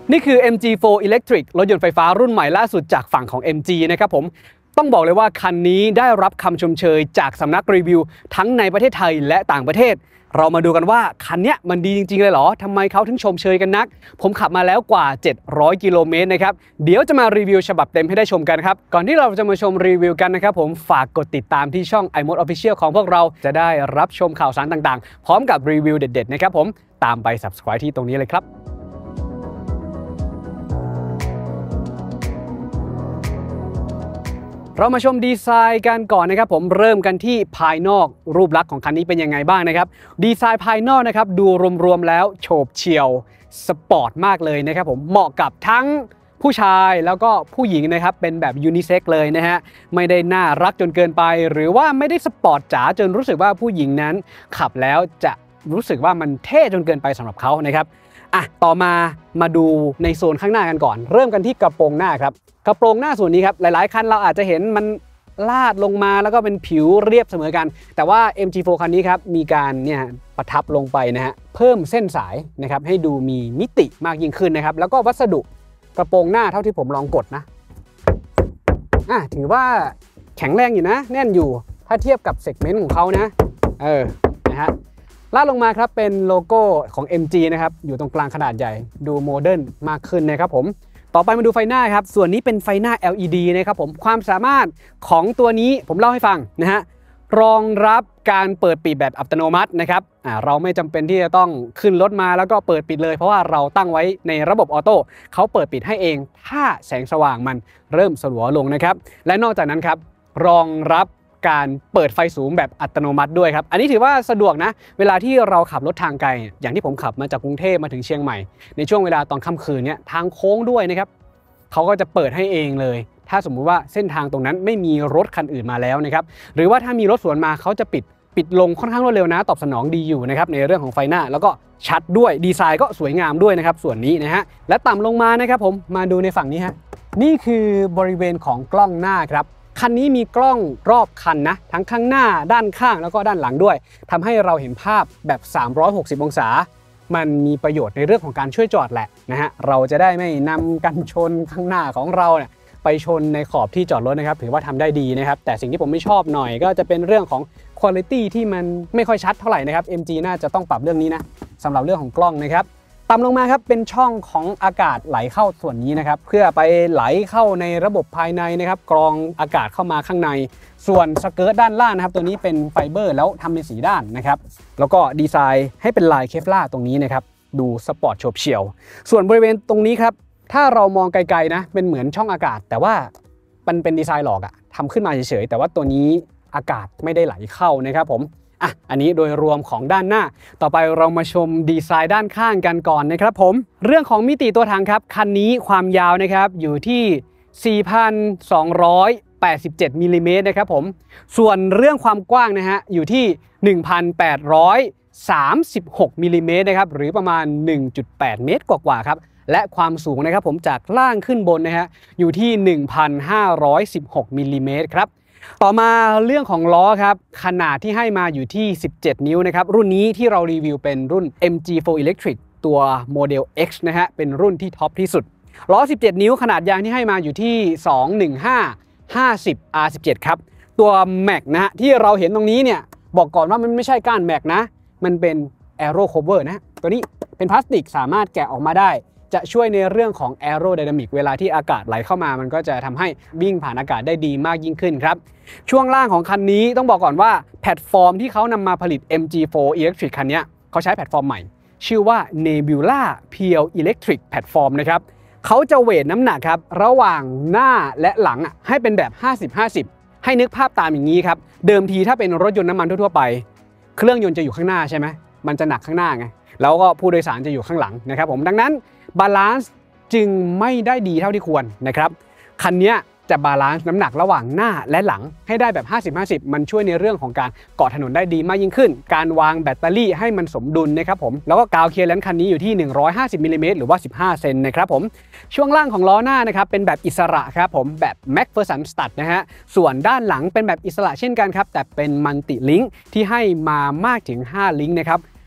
นี่คือ MG4 Electric รถยนต์ไฟฟ้ารุ่นใหม่ล่าสุดจากฝั่งของ MG นะครับผมต้องบอกเลยว่าคันนี้ได้รับคำชมเชยจากสำนักรีวิวทั้งในประเทศไทยและต่างประเทศเรามาดูกันว่าคันนี้มันดีจริงๆเลยเหรอทำไมเขาถึงชมเชยกันนักผมขับมาแล้วกว่า700กิโลเมตรนะครับเดี๋ยวจะมารีวิวฉบับเต็มให้ได้ชมกันครับก่อนที่เราจะมาชมรีวิวกันนะครับผมฝากกดติดตามที่ช่อง iMode Official ของพวกเราจะได้รับชมข่าวสารต่างๆพร้อมกับรีวิวเด็ดๆนะครับผมตามไป Subscribe ที่ตรงนี้เลยครับเรามาชมดีไซน์กันก่อนนะครับผมเริ่มกันที่ภายนอกรูปลักษณ์ของคันนี้เป็นยังไงบ้างนะครับดีไซน์ภายนอกนะครับดูรวมๆแล้วโฉบเฉี่ยวสปอร์ตมากเลยนะครับผมเหมาะกับทั้งผู้ชายแล้วก็ผู้หญิงนะครับเป็นแบบยูนิเซ็กเลยนะฮะไม่ได้น่ารักจนเกินไปหรือว่าไม่ได้สปอร์ตจ๋าจนรู้สึกว่าผู้หญิงนั้นขับแล้วจะรู้สึกว่ามันเท่จนเกินไปสำหรับเขานะครับต่อมาดูในโซนข้างหน้ากันก่อนเริ่มกันที่กระโปรงหน้าครับกระโปรงหน้าส่วนนี้ครับหลายๆคันเราอาจจะเห็นมันลาดลงมาแล้วก็เป็นผิวเรียบเสมอกันแต่ว่า MG4 คันนี้ครับมีการประทับลงไปนะฮะเพิ่มเส้นสายนะครับให้ดูมีมิติมากยิ่งขึ้นนะครับแล้วก็วัสดุกระโปรงหน้าเท่าที่ผมลองกดนะถือว่าแข็งแรงอยู่นะแน่นอยู่ถ้าเทียบกับเซกเมนต์ของเขานะนะฮะลาดลงมาครับเป็นโลโก้ของ MG นะครับอยู่ตรงกลางขนาดใหญ่ดูโมเดิร์นมากขึ้นนะครับผมต่อไปมาดูไฟหน้าครับส่วนนี้เป็นไฟหน้า LED นะครับผมความสามารถของตัวนี้ผมเล่าให้ฟังนะฮะรองรับการเปิดปิดแบบอัตโนมัตินะครับเราไม่จำเป็นที่จะต้องขึ้นรถมาแล้วก็เปิดปิดเลยเพราะว่าเราตั้งไว้ในระบบออโต้เขาเปิดปิดให้เองถ้าแสงสว่างมันเริ่มสลัวลงนะครับและนอกจากนั้นครับรองรับการเปิดไฟสูงแบบอัตโนมัติด้วยครับอันนี้ถือว่าสะดวกนะเวลาที่เราขับรถทางไกลอย่างที่ผมขับมาจากกรุงเทพมาถึงเชียงใหม่ในช่วงเวลาตอนค่ำคืนเนี่ยทางโค้งด้วยนะครับเขาก็จะเปิดให้เองเลยถ้าสมมุติว่าเส้นทางตรงนั้นไม่มีรถคันอื่นมาแล้วนะครับหรือว่าถ้ามีรถสวนมาเขาจะปิดลงค่อนข้างรวดเร็วนะตอบสนองดีอยู่นะครับในเรื่องของไฟหน้าแล้วก็ชัดด้วยดีไซน์ก็สวยงามด้วยนะครับส่วนนี้นะฮะและต่ำลงมานะครับผมมาดูในฝั่งนี้ฮะนี่คือบริเวณของกล้องหน้าครับคันนี้มีกล้องรอบคันนะทั้งข้างหน้าด้านข้างแล้วก็ด้านหลังด้วยทำให้เราเห็นภาพแบบ360องศามันมีประโยชน์ในเรื่องของการช่วยจอดแหละนะฮะเราจะได้ไม่นำกันชนข้างหน้าของเราเนี่ยไปชนในขอบที่จอดรถนะครับถือว่าทำได้ดีนะครับแต่สิ่งที่ผมไม่ชอบหน่อยก็จะเป็นเรื่องของคุณภาพที่มันไม่ค่อยชัดเท่าไหร่นะครับ MG น่าจะต้องปรับเรื่องนี้นะสำหรับเรื่องของกล้องนะครับต่ำลงมาครับเป็นช่องของอากาศไหลเข้าส่วนนี้นะครับเพื่อไปไหลเข้าในระบบภายในนะครับกรองอากาศเข้ามาข้างในส่วนสเกิร์ตด้านล่างนะครับตัวนี้เป็นไฟเบอร์แล้วทำเป็นสีด้านนะครับแล้วก็ดีไซน์ให้เป็นลายเคฟลาร์ตรงนี้นะครับดูสปอร์ตโฉบเฉี่ยวส่วนบริเวณตรงนี้ครับถ้าเรามองไกลๆนะเป็นเหมือนช่องอากาศแต่ว่ามันเป็นดีไซน์หลอกอะทำขึ้นมาเฉยๆแต่ว่าตัวนี้อากาศไม่ได้ไหลเข้านะครับผมอันนี้โดยรวมของด้านหน้าต่อไปเรามาชมดีไซน์ด้านข้างกันก่อนนะครับผมเรื่องของมิติตัวถังครับคันนี้ความยาวนะครับอยู่ที่ 4,287 มิลลิเมตรนะครับผมส่วนเรื่องความกว้างนะฮะอยู่ที่ 1,836 มิลลิเมตรนะครับหรือประมาณ 1.8 เมตรกว่าๆครับและความสูงนะครับผมจากล่างขึ้นบนนะฮะอยู่ที่ 1,516 มิลลิเมตรครับต่อมาเรื่องของล้อครับขนาดที่ให้มาอยู่ที่17นิ้วนะครับรุ่นนี้ที่เรารีวิวเป็นรุ่น MG4 Electric ตัวโมเดล X นะฮะเป็นรุ่นที่ท็อปที่สุดล้อ17นิ้วขนาดยางที่ให้มาอยู่ที่215/50 R17 ครับตัว Max นะฮะที่เราเห็นตรงนี้เนี่ยบอกก่อนว่ามันไม่ใช่ก้าน Max นะมันเป็น Aero Cover นะตัวนี้เป็นพลาสติกสามารถแกะออกมาได้จะช่วยในเรื่องของ Aerodynamic เวลาที่อากาศไหลเข้ามามันก็จะทำให้วิ่งผ่านอากาศได้ดีมากยิ่งขึ้นครับช่วงล่างของคันนี้ต้องบอกก่อนว่าแพลตฟอร์มที่เขานำมาผลิต MG4 Electric คันนี้เขาใช้แพลตฟอร์มใหม่ชื่อว่า Nebula Pure Electric Platform นะครับเขาจะเวทน้ำหนักครับระหว่างหน้าและหลังให้เป็นแบบ 50-50 ให้นึกภาพตามอย่างนี้ครับเดิมทีถ้าเป็นรถยนต์น้ำมันทั่วๆไปเครื่องยนต์จะอยู่ข้างหน้าใช่ไหมมันจะหนักข้างหน้าไงแล้วก็ผู้โดยสารจะอยู่ข้างหลังนะครับผมดังนั้นบาลานซ์จึงไม่ได้ดีเท่าที่ควรนะครับคันนี้จะบาลานซ์น้ำหนักระหว่างหน้าและหลังให้ได้แบบ 50-50 มันช่วยในเรื่องของการเกาะถนนได้ดีมากยิ่งขึ้นการวางแบตเตอรี่ให้มันสมดุลนะครับผมแล้วก็กาวเคลียร์เลนส์คันนี้อยู่ที่150มิลลิเมตรหรือว่า15เซนนะครับผมช่วงล่างของล้อหน้านะครับเป็นแบบอิสระครับผมแบบ McPherson Stud นะฮะส่วนด้านหลังเป็นแบบอิสระเช่นกันครับแต่เป็นมัลติลิงก์ที่ให้มามากถึง5ลิงก์นะครับ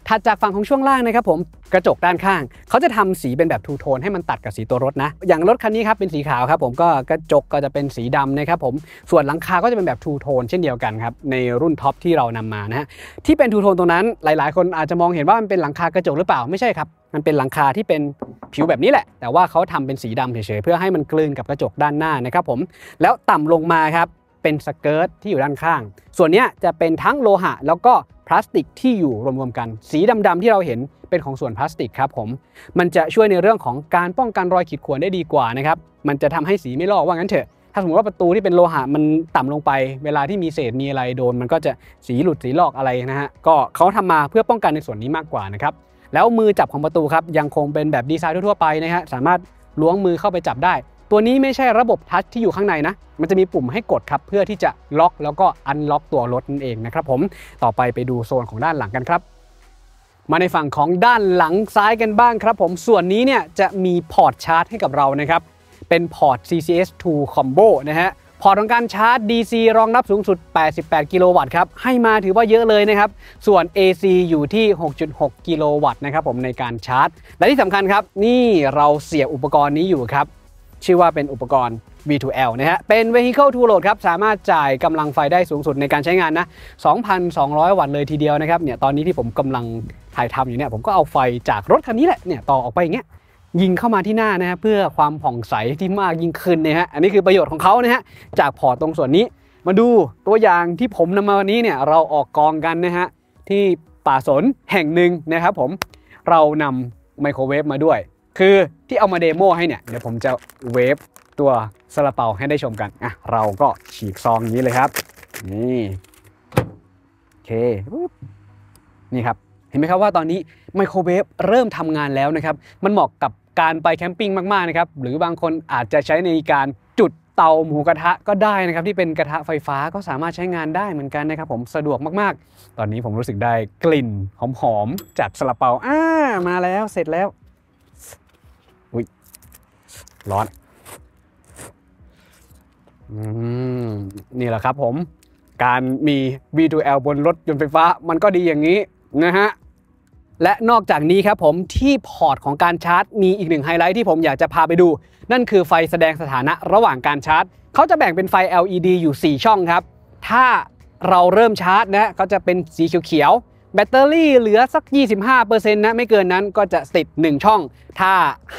ถัดจากฝั่งของช่วงล่างนะครับผมกระจกด้านข้างเขาจะทำสีเป็นแบบทูโทนให้มันตัดกับสีตัวรถนะอย่างรถคันนี้ครับเป็นสีขาวครับผมก็กระจกก็จะเป็นสีดำนะครับผมส่วนหลังคาก็จะเป็นแบบทูโทนเช่นเดียวกันครับในรุ่นท็อปที่เรานำมานะฮะที่เป็นทูโทนตรงนั้นหลายๆคนอาจจะมองเห็นว่ามันเป็นหลังคากระจกหรือเปล่าไม่ใช่ครับมันเป็นหลังคาที่เป็นผิวแบบนี้แหละแต่ว่าเขาทำเป็นสีดำเฉยๆเพื่อให้มันกลืนกับกระจกด้านหน้านะครับผมแล้วต่ำลงมาครับเป็นสเกิร์ตที่อยู่ด้านข้างส่วนนี้จะเป็นทั้งโลหะแล้วก็พลาสติกที่อยู่รวมๆกันสีดำๆที่เราเห็นเป็นของส่วนพลาสติกครับผมมันจะช่วยในเรื่องของการป้องกันรอยขีดข่วนได้ดีกว่านะครับมันจะทำให้สีไม่ลอกว่างั้นเถอะถ้าสมมติว่าประตูที่เป็นโลหะมันต่ำลงไปเวลาที่มีเศษมีอะไรโดนมันก็จะสีหลุดสีลอกอะไรนะฮะก็เขาทำมาเพื่อป้องกันในส่วนนี้มากกว่านะครับแล้วมือจับของประตูครับยังคงเป็นแบบดีไซน์ทั่วๆไปนะฮะสามารถล้วงมือเข้าไปจับได้ตัวนี้ไม่ใช่ระบบทัชที่อยู่ข้างในนะมันจะมีปุ่มให้กดครับเพื่อที่จะล็อกแล้วก็อันล็อกตัวรถนั่นเองนะครับผมต่อไปดูโซนของด้านหลังกันครับมาในฝั่งของด้านหลังซ้ายกันบ้างครับผมส่วนนี้เนี่ยจะมีพอร์ตชาร์จให้กับเรานะครับเป็นพอร์ต CCS2 Combo นะฮะพอร์ตของการชาร์จ DC รองรับสูงสุด88กิโลวัตต์ครับให้มาถือว่าเยอะเลยนะครับส่วน AC อยู่ที่ 6.6 กิโลวัตต์นะครับผมในการชาร์จและที่สำคัญครับนี่เราเสียบอุปกรณ์นี้อยู่ครับชื่อว่าเป็นอุปกรณ์ V2L นะฮะเป็น Vehicle to Load ครับสามารถจ่ายกำลังไฟได้สูงสุดในการใช้งานนะ 2,200 วัตต์เลยทีเดียวนะครับเนี่ยตอนนี้ที่ผมกำลังถ่ายทำอยู่เนี่ยผมก็เอาไฟจากรถคันนี้แหละเนี่ยต่อออกไปอย่างเงี้ยยิงเข้ามาที่หน้านะฮะเพื่อความผ่องใสที่มากยิ่งขึ้นนะฮะอันนี้คือประโยชน์ของเขานะฮะจากพอร์ตตรงส่วนนี้มาดูตัวอย่างที่ผมนำมาวันนี้เนี่ยเราออกกองกันนะฮะที่ป่าสนแห่งหนึ่งนะครับผมเรานำไมโครเวฟมาด้วยคือที่เอามาเดโมให้เนี่ยเดี๋ยวผมจะเวฟตัวซาลาเปาให้ได้ชมกันอ่ะเราก็ฉีกซองนี้เลยครับนี่โอเคนี่ครับเห็นไหมครับว่าตอนนี้ไมโครเวฟเริ่มทำงานแล้วนะครับมันเหมาะกับการไปแคมปิ้งมากๆนะครับหรือบางคนอาจจะใช้ในการจุดเตาหมูกระทะก็ได้นะครับที่เป็นกระทะไฟฟ้าก็สามารถใช้งานได้เหมือนกันนะครับผมสะดวกมากๆตอนนี้ผมรู้สึกได้กลิ่นหอมๆจากซาลาเปามาแล้วเสร็จแล้วอุ๊ยร้อนนี่แหละครับผมการมี V2L บนรถยนต์ไฟฟ้ามันก็ดีอย่างนี้นะฮะและนอกจากนี้ครับผมที่พอร์ตของการชาร์จมีอีกหนึ่งไฮไลท์ที่ผมอยากจะพาไปดูนั่นคือไฟแสดงสถานะระหว่างการชาร์จเขาจะแบ่งเป็นไฟ LED อยู่4ช่องครับถ้าเราเริ่มชาร์จนะก็จะเป็นสีเขียวๆแบตเตอรี่เหลือสัก 25% นะไม่เกินนั้นก็จะติด1ช่องถ้า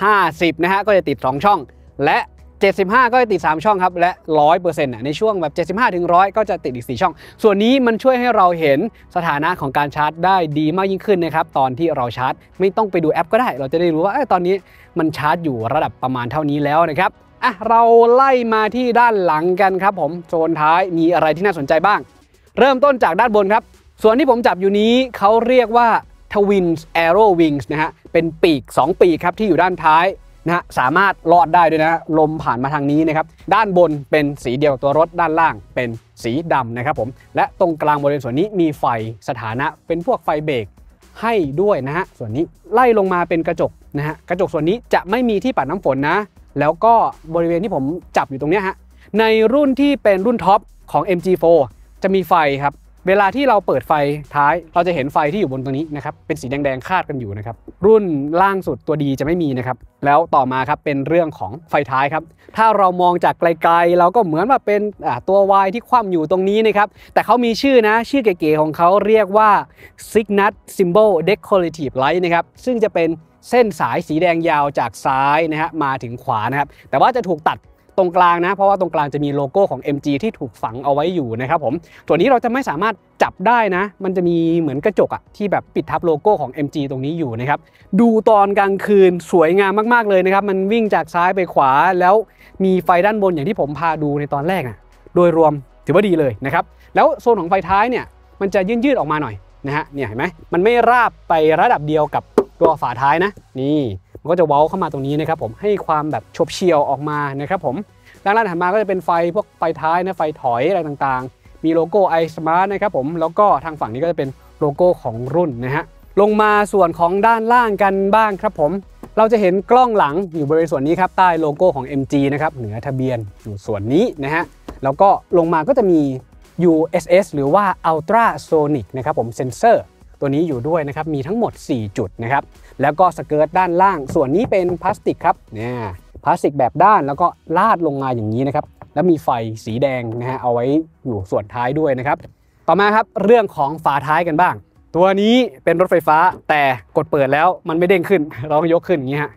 50นะฮะก็จะติด2ช่องและ75ก็จะติด3ช่องครับและ 100% ในช่วงแบบ75ถึง100ก็จะติดอีก4ช่องส่วนนี้มันช่วยให้เราเห็นสถานะของการชาร์จได้ดีมากยิ่งขึ้นนะครับตอนที่เราชาร์จไม่ต้องไปดูแอปก็ได้เราจะได้รู้ว่าตอนนี้มันชาร์จอยู่ระดับประมาณเท่านี้แล้วนะครับเราไล่มาที่ด้านหลังกันครับผมโซนท้ายมีอะไรที่น่าสนใจบ้างเริ่มต้นจากด้านบนครับส่วนที่ผมจับอยู่นี้เขาเรียกว่า Twins Aero Wings นะฮะเป็นปีก2ปีกครับที่อยู่ด้านท้ายนะสามารถรอดได้ด้วยนะลมผ่านมาทางนี้นะครับด้านบนเป็นสีเดียวตัวรถด้านล่างเป็นสีดำนะครับผมและตรงกลางบริเวณส่วนนี้มีไฟสถานะเป็นพวกไฟเบรกให้ด้วยนะฮะส่วนนี้ไล่ลงมาเป็นกระจกนะฮะกระจกส่วนนี้จะไม่มีที่ปัดน้ำฝนนะแล้วก็บริเวณที่ผมจับอยู่ตรงนี้ฮะในรุ่นที่เป็นรุ่นท็อปของ MG4 จะมีไฟครับเวลาที่เราเปิดไฟท้ายเราจะเห็นไฟที่อยู่บนตรงนี้นะครับเป็นสีแดงๆคาดกันอยู่นะครับรุ่นล่างสุดตัวดีจะไม่มีนะครับแล้วต่อมาครับเป็นเรื่องของไฟท้ายครับถ้าเรามองจากไกลๆเราก็เหมือนว่าเป็นตัว Y ที่คว่ำอยู่ตรงนี้นะครับแต่เขามีชื่อนะชื่อเก๋ๆของเขาเรียกว่า Signal Symbol Decorative Light นะครับซึ่งจะเป็นเส้นสายสีแดงยาวจากซ้ายนะฮะมาถึงขวานะครับแต่ว่าจะถูกตัดตรงกลางนะเพราะว่าตรงกลางจะมีโลโก้ของ MG ที่ถูกฝังเอาไว้อยู่นะครับผมตัวนี้เราจะไม่สามารถจับได้นะมันจะมีเหมือนกระจกที่แบบปิดทับโลโก้ของ MG ตรงนี้อยู่นะครับดูตอนกลางคืนสวยงามมากๆเลยนะครับมันวิ่งจากซ้ายไปขวาแล้วมีไฟด้านบนอย่างที่ผมพาดูในตอนแรกโดยรวมถือว่าดีเลยนะครับแล้วโซนของไฟท้ายเนี่ยมันจะยืดออกมาหน่อยนะฮะเนี่ยเห็นไหมมันไม่ราบไประดับเดียวกับตัวฝาท้ายนะนี่มันก็จะเว้าเข้ามาตรงนี้นะครับผมให้ความแบบฉบเฉี่ยวออกมานะครับผมด้านล่างถัดมาก็จะเป็นไฟพวกไฟท้ายนะไฟถอยอะไรต่างๆมีโลโก้ iSmart นะครับผมแล้วก็ทางฝั่งนี้ก็จะเป็นโลโก้ของรุ่นนะฮะลงมาส่วนของด้านล่างกันบ้างครับผมเราจะเห็นกล้องหลังอยู่บริเวณส่วนนี้ครับใต้โลโก้ของ MG นะครับเหนือทะเบียนอยู่ส่วนนี้นะฮะแล้วก็ลงมาก็จะมี USS หรือว่า Ultrasonic นะครับผมเซนเซอร์ตัวนี้อยู่ด้วยนะครับมีทั้งหมด4จุดนะครับแล้วก็สเกิร์ตด้านล่างส่วนนี้เป็นพลาสติกครับเนี่ยพลาสติกแบบด้านแล้วก็ลาดลงมาอย่างนี้นะครับแล้วมีไฟสีแดงนะฮะเอาไว้อยู่ส่วนท้ายด้วยนะครับต่อมาครับเรื่องของฝาท้ายกันบ้างตัวนี้เป็นรถไฟฟ้าแต่กดเปิดแล้วมันไม่เด้งขึ้นเรายกขึ้นอย่างนี้ฮะ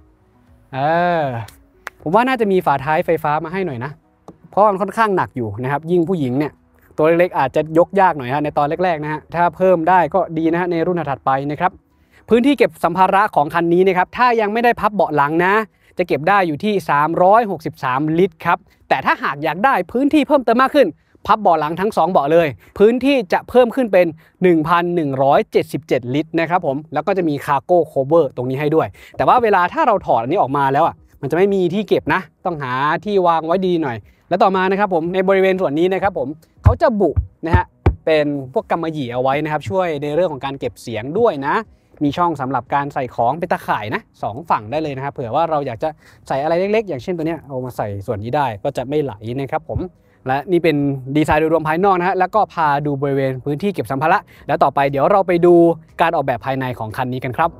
ผมว่าน่าจะมีฝาท้ายไฟฟ้ามาให้หน่อยนะเพราะมันค่อนข้างหนักอยู่นะครับยิ่งผู้หญิงเนี่ยตัวเล็กๆอาจจะยกยากหน่อยฮะในตอนแรกๆนะฮะถ้าเพิ่มได้ก็ดีนะฮะในรุ่นถัดไปนะครับพื้นที่เก็บสัมภาระของคันนี้นะครับถ้ายังไม่ได้พับเบาะหลังนะจะเก็บได้อยู่ที่363ลิตรครับแต่ถ้าหากอยากได้พื้นที่เพิ่มเติมมากขึ้นพับเบาะหลังทั้ง2เบาะเลยพื้นที่จะเพิ่มขึ้นเป็น 1,177 ลิตรนะครับผมแล้วก็จะมีคาร์โก้โคเวอร์ตรงนี้ให้ด้วยแต่ว่าเวลาถ้าเราถอดอันนี้ออกมาแล้วอ่ะมันจะไม่มีที่เก็บนะต้องหาที่วางไว้ดีหน่อยแล้วต่อมานะครับผมในบริเวณส่วนนี้นะครับผมเขาจะบุนะฮะเป็นพวกกำมะหยี่เอาไว้นะครับช่วยในเรื่องของการเก็บเสียงด้วยนะมีช่องสำหรับการใส่ของเป็นตะข่ายนะ2ฝั่งได้เลยนะครับเผื่อว่าเราอยากจะใส่อะไรเล็กๆอย่างเช่นตัวนี้เอามาใส่ส่วนนี้ได้ก็จะไม่ไหลนะครับผมและนี่เป็นดีไซน์โดยรวมภายนอกนะฮะแล้วก็พาดูบริเวณพื้นที่เก็บสัมภาระแล้วต่อไปเดี๋ยวเราไปดูการออกแบบภายในของคันนี้กันครับ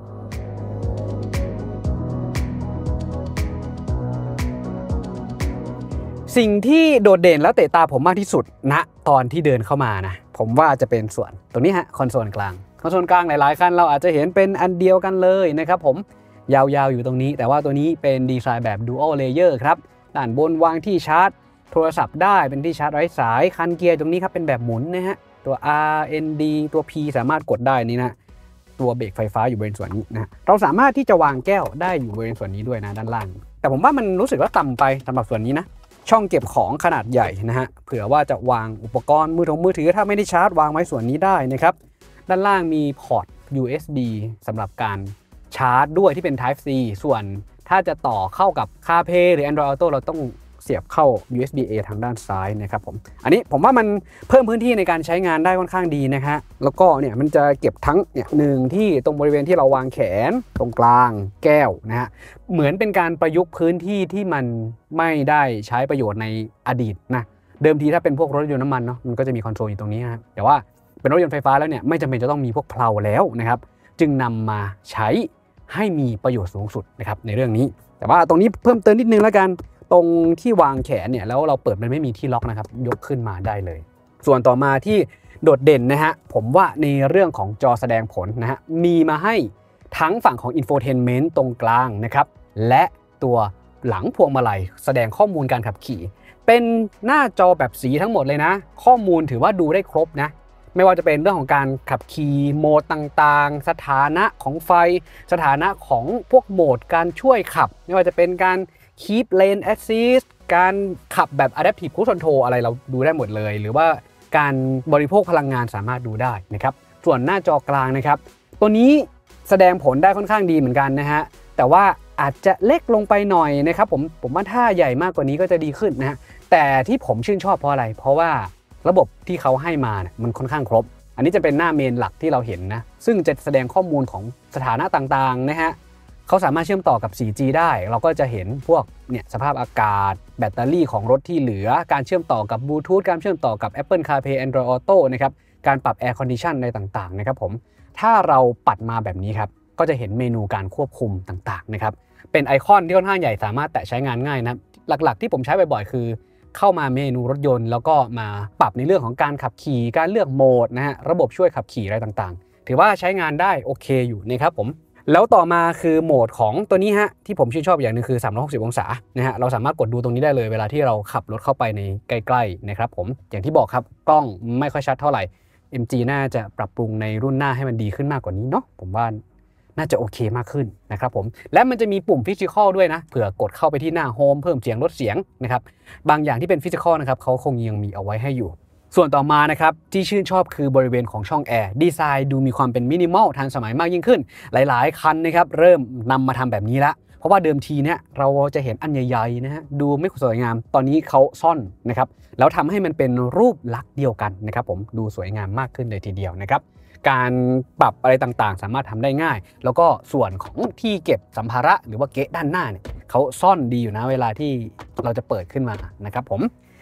สิ่งที่โดดเด่นแล้วเตะตาผมมากที่สุดณตอนที่เดินเข้ามานะผมว่าจะเป็นส่วนตรงนี้ฮะคอนโซลกลางหลายๆคันเราอาจจะเห็นเป็นอันเดียวกันเลยนะครับผมยาวๆอยู่ตรงนี้แต่ว่าตัวนี้เป็นดีไซน์แบบ Dual Layer ครับด้านบนวางที่ชาร์จโทรศัพท์ได้เป็นที่ชาร์จไร้สายคันเกียร์ตรงนี้ครับเป็นแบบหมุนนะฮะตัว R N D ตัว P สามารถกดได้นี่นะตัวเบรกไฟฟ้าอยู่บริเวณส่วนนี้นะเราสามารถที่จะวางแก้วได้อยู่บริเวณส่วนนี้ด้วยนะด้านล่างแต่ผมว่ามันรู้สึกว่าต่ำไปสำหรับส่วนนี้นะช่องเก็บของขนาดใหญ่นะฮะเผื่อว่าจะวางอุปกรณ์มือถือถ้าไม่ได้ชาร์จวางไว้ส่วนนี้ได้นะครับด้านล่างมีพอร์ต USB สำหรับการชาร์จด้วยที่เป็น Type C ส่วนถ้าจะต่อเข้ากับ CarPlay หรือ Android Auto เราต้องเสียบเข้า USB A ทางด้านซ้ายนะครับผมอันนี้ผมว่ามันเพิ่มพื้นที่ในการใช้งานได้ค่อนข้างดีนะฮะแล้วก็เนี่ยมันจะเก็บทั้งเนี่ย1ที่ตรงบริเวณที่เราวางแขนตรงกลางแก้วนะฮะเหมือนเป็นการประยุกต์พื้นที่ที่มันไม่ได้ใช้ประโยชน์ในอดีตนะเดิมทีถ้าเป็นพวกรถยนต์น้ำมันเนาะมันก็จะมีคอนโซลอยู่ตรงนี้นะแต่ว่าเป็นรถยนต์ไฟฟ้าแล้วเนี่ยไม่จำเป็นจะต้องมีพวกเพลาแล้วนะครับจึงนำมาใช้ให้มีประโยชน์สูงสุดนะครับในเรื่องนี้แต่ว่าตรงนี้เพิ่มเติมนิดนึงแล้วกันตรงที่วางแขนเนี่ยแล้วเราเปิดมันไม่มีที่ล็อกนะครับยกขึ้นมาได้เลยส่วนต่อมาที่โดดเด่นนะฮะผมว่าในเรื่องของจอแสดงผลนะฮะมีมาให้ทั้งฝั่งของ Infotainment ตรงกลางนะครับและตัวหลังพวงมาลัยแสดงข้อมูลการขับขี่เป็นหน้าจอแบบสีทั้งหมดเลยนะข้อมูลถือว่าดูได้ครบนะไม่ว่าจะเป็นเรื่องของการขับขี่โหมดต่างๆสถานะของไฟสถานะของพวกโหมดการช่วยขับไม่ว่าจะเป็นการKeep Lane Assist การขับแบบ Adaptive Cruise Control อะไรเราดูได้หมดเลยหรือว่าการบริโภคพลังงานสามารถดูได้นะครับส่วนหน้าจอกลางนะครับตัวนี้แสดงผลได้ค่อนข้างดีเหมือนกันนะฮะแต่ว่าอาจจะเล็กลงไปหน่อยนะครับผมว่าถ้าใหญ่มากกว่านี้ก็จะดีขึ้นนะฮะแต่ที่ผมชื่นชอบเพราะอะไรเพราะว่าระบบที่เขาให้มาเนี่ยมันค่อนข้างครบอันนี้จะเป็นหน้าเมนหลักที่เราเห็นนะซึ่งจะแสดงข้อมูลของสถานะต่างๆนะฮะเขาสามารถเชื่อมต่อกับ 4G ได้เราก็จะเห็นพวกเนี่ยสภาพอากาศแบตเตอรี่ของรถที่เหลือการเชื่อมต่อกับบลูทูธการเชื่อมต่อกับ Apple CarPlay Android Auto นะครับการปรับ Air Condition อะไรต่างๆนะครับผมถ้าเราปัดมาแบบนี้ครับก็จะเห็นเมนูการควบคุมต่างๆนะครับเป็นไอคอนที่ค่อนข้างใหญ่สามารถแตะใช้งานง่ายนะหลักๆที่ผมใช้บ่อยๆคือเข้ามาเมนูรถยนต์แล้วก็มาปรับในเรื่องของการขับขี่การเลือกโหมดนะฮะระบบช่วยขับขี่อะไรต่างๆถือว่าใช้งานได้โอเคอยู่นะครับผมแล้วต่อมาคือโหมดของตัวนี้ฮะที่ผมชื่นชอบอย่างหนึ่งคือ360องศานะฮะเราสามารถกดดูตรงนี้ได้เลยเวลาที่เราขับรถเข้าไปในใกล้ๆนะครับผมอย่างที่บอกครับกล้องไม่ค่อยชัดเท่าไหร่ MG น่าจะปรับปรุงในรุ่นหน้าให้มันดีขึ้นมากกว่านี้เนาะผมว่าน่าจะโอเคมากขึ้นนะครับผมและมันจะมีปุ่มฟิสิกอลด้วยนะเผื่อกดเข้าไปที่หน้าโฮมเพิ่มเสียงลดเสียงนะครับบางอย่างที่เป็นฟิสิกอลนะครับเขาคงยังมีเอาไว้ให้อยู่ส่วนต่อมานะครับที่ชื่นชอบคือบริเวณของช่องแอร์ดีไซน์ดูมีความเป็นมินิมอลทันสมัยมากยิ่งขึ้นหลายๆคันนะครับเริ่มนำมาทำแบบนี้ละเพราะว่าเดิมทีเนี่ยเราจะเห็นอันใหญ่ๆนะฮะดูไม่สวยงามตอนนี้เขาซ่อนนะครับแล้วทำให้มันเป็นรูปลักษณ์เดียวกันนะครับผมดูสวยงามมากขึ้นเลยทีเดียวนะครับการปรับอะไรต่างๆสามารถทำได้ง่ายแล้วก็ส่วนของที่เก็บสัมภาระหรือว่าเกะด้านหน้าเนี่ยเขาซ่อนดีอยู่นะเวลาที่เราจะเปิดขึ้นมานะครับผม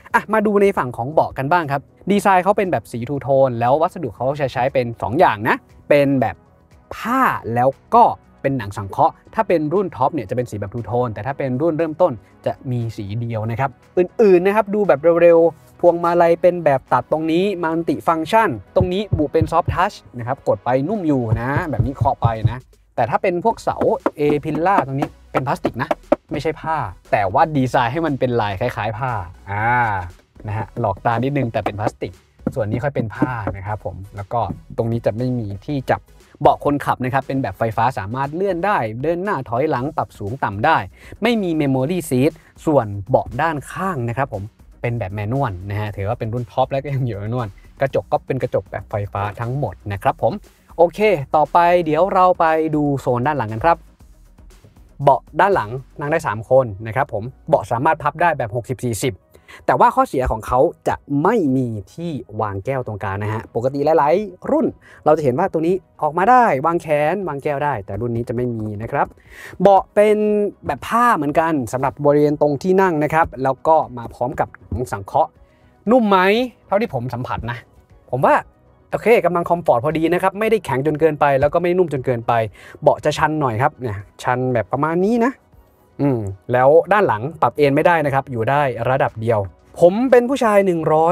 มาดูในฝั่งของเบาะกันบ้างครับดีไซน์เขาเป็นแบบสีทูโทนแล้ววัสดุเขาใช้เป็น2อย่างนะเป็นแบบผ้าแล้วก็เป็นหนังสังเคราะห์ถ้าเป็นรุ่นท็อปเนี่ยจะเป็นสีแบบทูโทนแต่ถ้าเป็นรุ่นเริ่มต้นจะมีสีเดียวนะครับอื่นๆนะครับดูแบบเร็วๆพวงมาลัยเป็นแบบตัดตรงนี้มัลติฟังก์ชันตรงนี้บุเป็นซอฟท์ทัชนะครับกดไปนุ่มอยู่นะแบบนี้เคาะไปนะแต่ถ้าเป็นพวกเสาพิลล่าตรงนี้เป็นพลาสติกนะไม่ใช่ผ้าแต่ว่าดีไซน์ให้มันเป็นลายคล้ายๆผ้านะฮะหลอกตานิดนึงแต่เป็นพลาสติกส่วนนี้ค่อยเป็นผ้านะครับผมแล้วก็ตรงนี้จะไม่มีที่จับเบาะคนขับนะครับเป็นแบบไฟฟ้าสามารถเลื่อนได้เดินหน้าถอยหลังปรับสูงต่ำได้ไม่มีเมมโมรี่ซีทส่วนเบาะด้านข้างนะครับผมเป็นแบบแมนนวลนะฮะถือว่าเป็นรุ่นท็อปแล้วก็ยังอยู่แมนนวลกระจกก็เป็นกระจกแบบไฟฟ้าทั้งหมดนะครับผมโอเคต่อไปเดี๋ยวเราไปดูโซนด้านหลังกันครับเบาะด้านหลังนั่งได้3คนนะครับผมเบาะสามารถพับได้แบบ60-40แต่ว่าข้อเสียของเขาจะไม่มีที่วางแก้วตรงกลางนะฮะปกติหลายๆรุ่นเราจะเห็นว่าตัวนี้ออกมาได้วางแขนวางแก้วได้แต่รุ่นนี้จะไม่มีนะครับเบาะเป็นแบบผ้าเหมือนกันสำหรับบริเวณตรงที่นั่งนะครับแล้วก็มาพร้อมกับหนังสังเคราะห์นุ่มไหมเท่าที่ผมสัมผัสนะผมว่าโอเคกำลังคอมฟอร์ตพอดีนะครับไม่ได้แข็งจนเกินไปแล้วก็ไม่นุ่มจนเกินไปเบาะจะชันหน่อยครับเนี่ยชันแบบประมาณนี้นะแล้วด้านหลังปรับเอนไม่ได้นะครับอยู่ได้ระดับเดียวผมเป็นผู้ชาย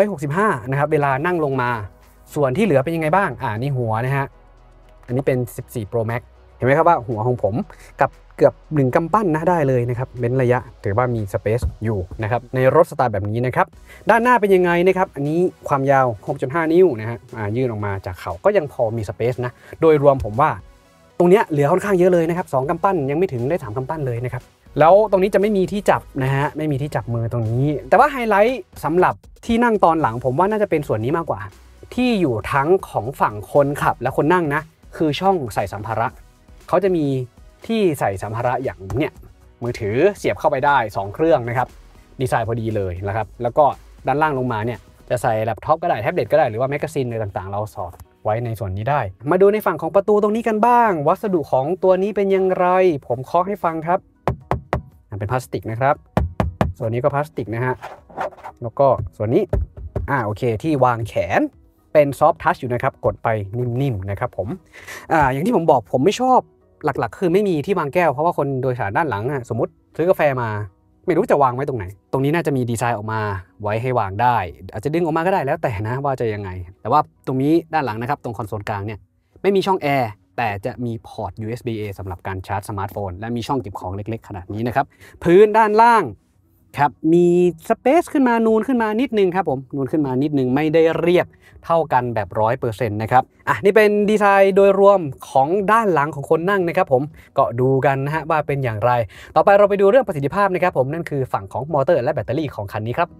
165นะครับเวลานั่งลงมาส่วนที่เหลือเป็นยังไงบ้างนี่หัวนะฮะอันนี้เป็น14 Pro Max เห็นไหมครับว่าหัวของผมกับเกือบ1กำปั้นนะได้เลยนะครับเว้นระยะถือว่ามีสเปซอยู่นะครับในรถสไตล์แบบนี้นะครับด้านหน้าเป็นยังไงนะครับอันนี้ความยาว 6.5 นิ้วนะฮะยื่นออกมาจากเข่าก็ยังพอมีสเปซนะโดยรวมผมว่าตรงนี้เหลือค่อนข้างเยอะเลยนะครับ2กำปั้นยังไม่ถึงได้3กำปั้นเลยนะครับแล้วตรงนี้จะไม่มีที่จับนะฮะไม่มีที่จับมือตรงนี้แต่ว่าไฮไลท์สำหรับที่นั่งตอนหลังผมว่าน่าจะเป็นส่วนนี้มากกว่าที่อยู่ทั้งของฝั่งคนขับและคนนั่งนะคือช่องใส่สัมภาระเขาจะมีที่ใส่สัมภาระอย่างเนี่ยมือถือเสียบเข้าไปได้2เครื่องนะครับดีไซน์พอดีเลยนะครับแล้วก็ด้านล่างลงมาเนี่ยจะใส่แล็ปท็อปก็ได้แท็บเล็ตก็ได้หรือว่าแมกกาซีนอะไรต่างๆเราสอดไว้ในส่วนนี้ได้มาดูในฝั่งของประตูตรงนี้กันบ้างวัสดุของตัวนี้เป็นอย่างไรผมเคาะให้ฟังครับเป็นพลาสติกนะครับส่วนนี้ก็พลาสติกนะฮะแล้วก็ส่วนนี้โอเคที่วางแขนเป็นซอฟท์ทัชอยู่นะครับกดไปนิ่มๆนะครับผมอย่างที่ผมบอกผมไม่ชอบหลักๆคือไม่มีที่วางแก้วเพราะว่าคนโดยสารด้านหลังสมมติซื้อกาแฟมาไม่รู้จะวางไว้ตรงไหนตรงนี้น่าจะมีดีไซน์ออกมาไว้ให้วางได้อาจจะดึงออกมาก็ได้แล้วแต่นะว่าจะยังไงแต่ว่าตรงนี้ด้านหลังนะครับตรงคอนโซลกลางเนี่ยไม่มีช่องแอร์แต่จะมีพอร์ต USB-A สำหรับการชาร์จสมาร์ทโฟนและมีช่องเก็บของเล็กๆขนาดนี้นะครับพื้นด้านล่างครับมีสเปซขึ้นมานูนขึ้นมานิดนึงครับผมนูนขึ้นมานิดนึงไม่ได้เรียบเท่ากันแบบ 100% นะครับนี่เป็นดีไซน์โดยรวมของด้านหลังของคนนั่งนะครับผมก็ดูกันนะฮะว่าเป็นอย่างไรต่อไปเราไปดูเรื่องประสิทธิภาพนะครับผมนั่นคือฝั่งของมอเตอร์และแบตเตอรี่ของคันนี้ครับ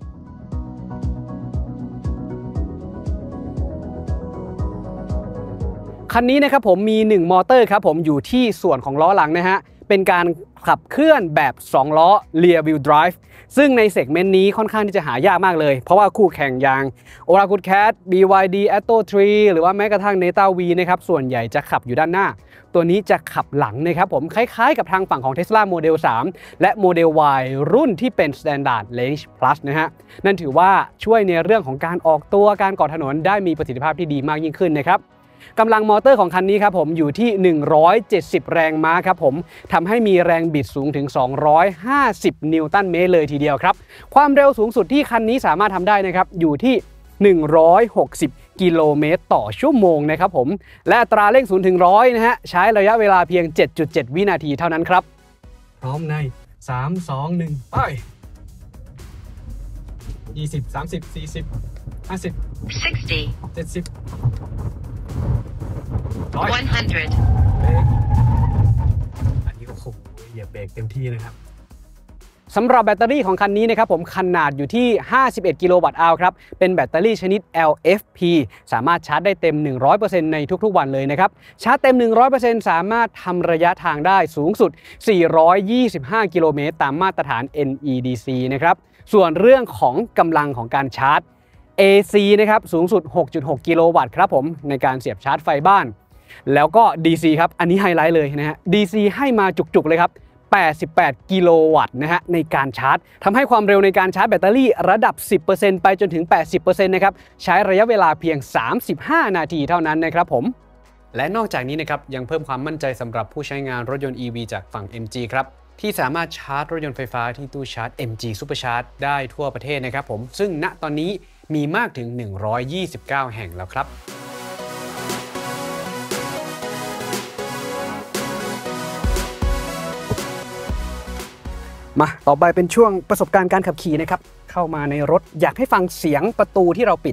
คันนี้นะครับผมมี1มอเตอร์ครับผมอยู่ที่ส่วนของล้อหลังนะฮะเป็นการขับเคลื่อนแบบ2ล้อ Rear Wheel Drive ซึ่งในเซกเมนต์นี้ค่อนข้างที่จะหายากมากเลยเพราะว่าคู่แข่งอย่าง Oracle Cat BYD Atto 3 หรือว่าแม้กระทั่ง Neta V นะครับส่วนใหญ่จะขับอยู่ด้านหน้าตัวนี้จะขับหลังนะครับผมคล้ายๆกับทางฝั่งของ Tesla Model 3 และ Model Y รุ่นที่เป็น Standard Range Plus นะฮะนั่นถือว่าช่วยในเรื่องของการออกตัวการก่อถนนได้มีประสิทธิภาพที่ดีมากยิ่งขึ้นนะครับกำลังมอเตอร์ของคันนี้ครับผมอยู่ที่170แรงม้าครับผมทำให้มีแรงบิดสูงถึง250นิวตันเมตรเลยทีเดียวครับความเร็วสูงสุดที่คันนี้สามารถทำได้นะครับอยู่ที่160กิโลเมตรต่อชั่วโมงนะครับผมและอัตราเร่ง0ถึง100นะฮะใช้ระยะเวลาเพียง 7.7 วินาทีเท่านั้นครับพร้อมใน3 2 1ไป20 30 40 50 60 70 100 อันนี้โอ้โหเหยียบเบรกเต็มที่นะครับสำหรับแบตเตอรี่ของคันนี้นะครับผมขนาดอยู่ที่51กิโลวัตต์อัลครับเป็นแบตเตอรี่ชนิด LFP สามารถชาร์จได้เต็ม 100% ในทุกๆวันเลยนะครับชาร์จเต็ม 100% สามารถทำระยะทางได้สูงสุด425กิโลเมตรตามมาตรฐาน NEDC นะครับส่วนเรื่องของกำลังของการชาร์จAC นะครับสูงสุด 6.6 กิโลวัตต์ครับผมในการเสียบชาร์จไฟบ้านแล้วก็ DC ครับอันนี้ไฮไลท์เลยนะฮะ DC ให้มาจุกๆเลยครับ 88 กิโลวัตต์นะฮะในการชาร์จทำให้ความเร็วในการชาร์จแบตเตอรี่ระดับ 10% ไปจนถึง 80% นะครับใช้ระยะเวลาเพียง 35 นาทีเท่านั้นนะครับผมและนอกจากนี้นะครับยังเพิ่มความมั่นใจสำหรับผู้ใช้งานรถยนต์ EV จากฝั่ง MG ครับที่สามารถชาร์จรถยนต์ไฟฟ้าที่ตู้ชาร์จ MG Supercharge ได้ทั่วประเทศนะครับผมซึ่งณตอนนี้มีมากถึง 129 แห่งแล้วครับมาต่อไปเป็นช่วงประสบการณ์การขับขี่นะครับเข้ามาในรถอยากให้ฟังเสียงประตูที่เราปิด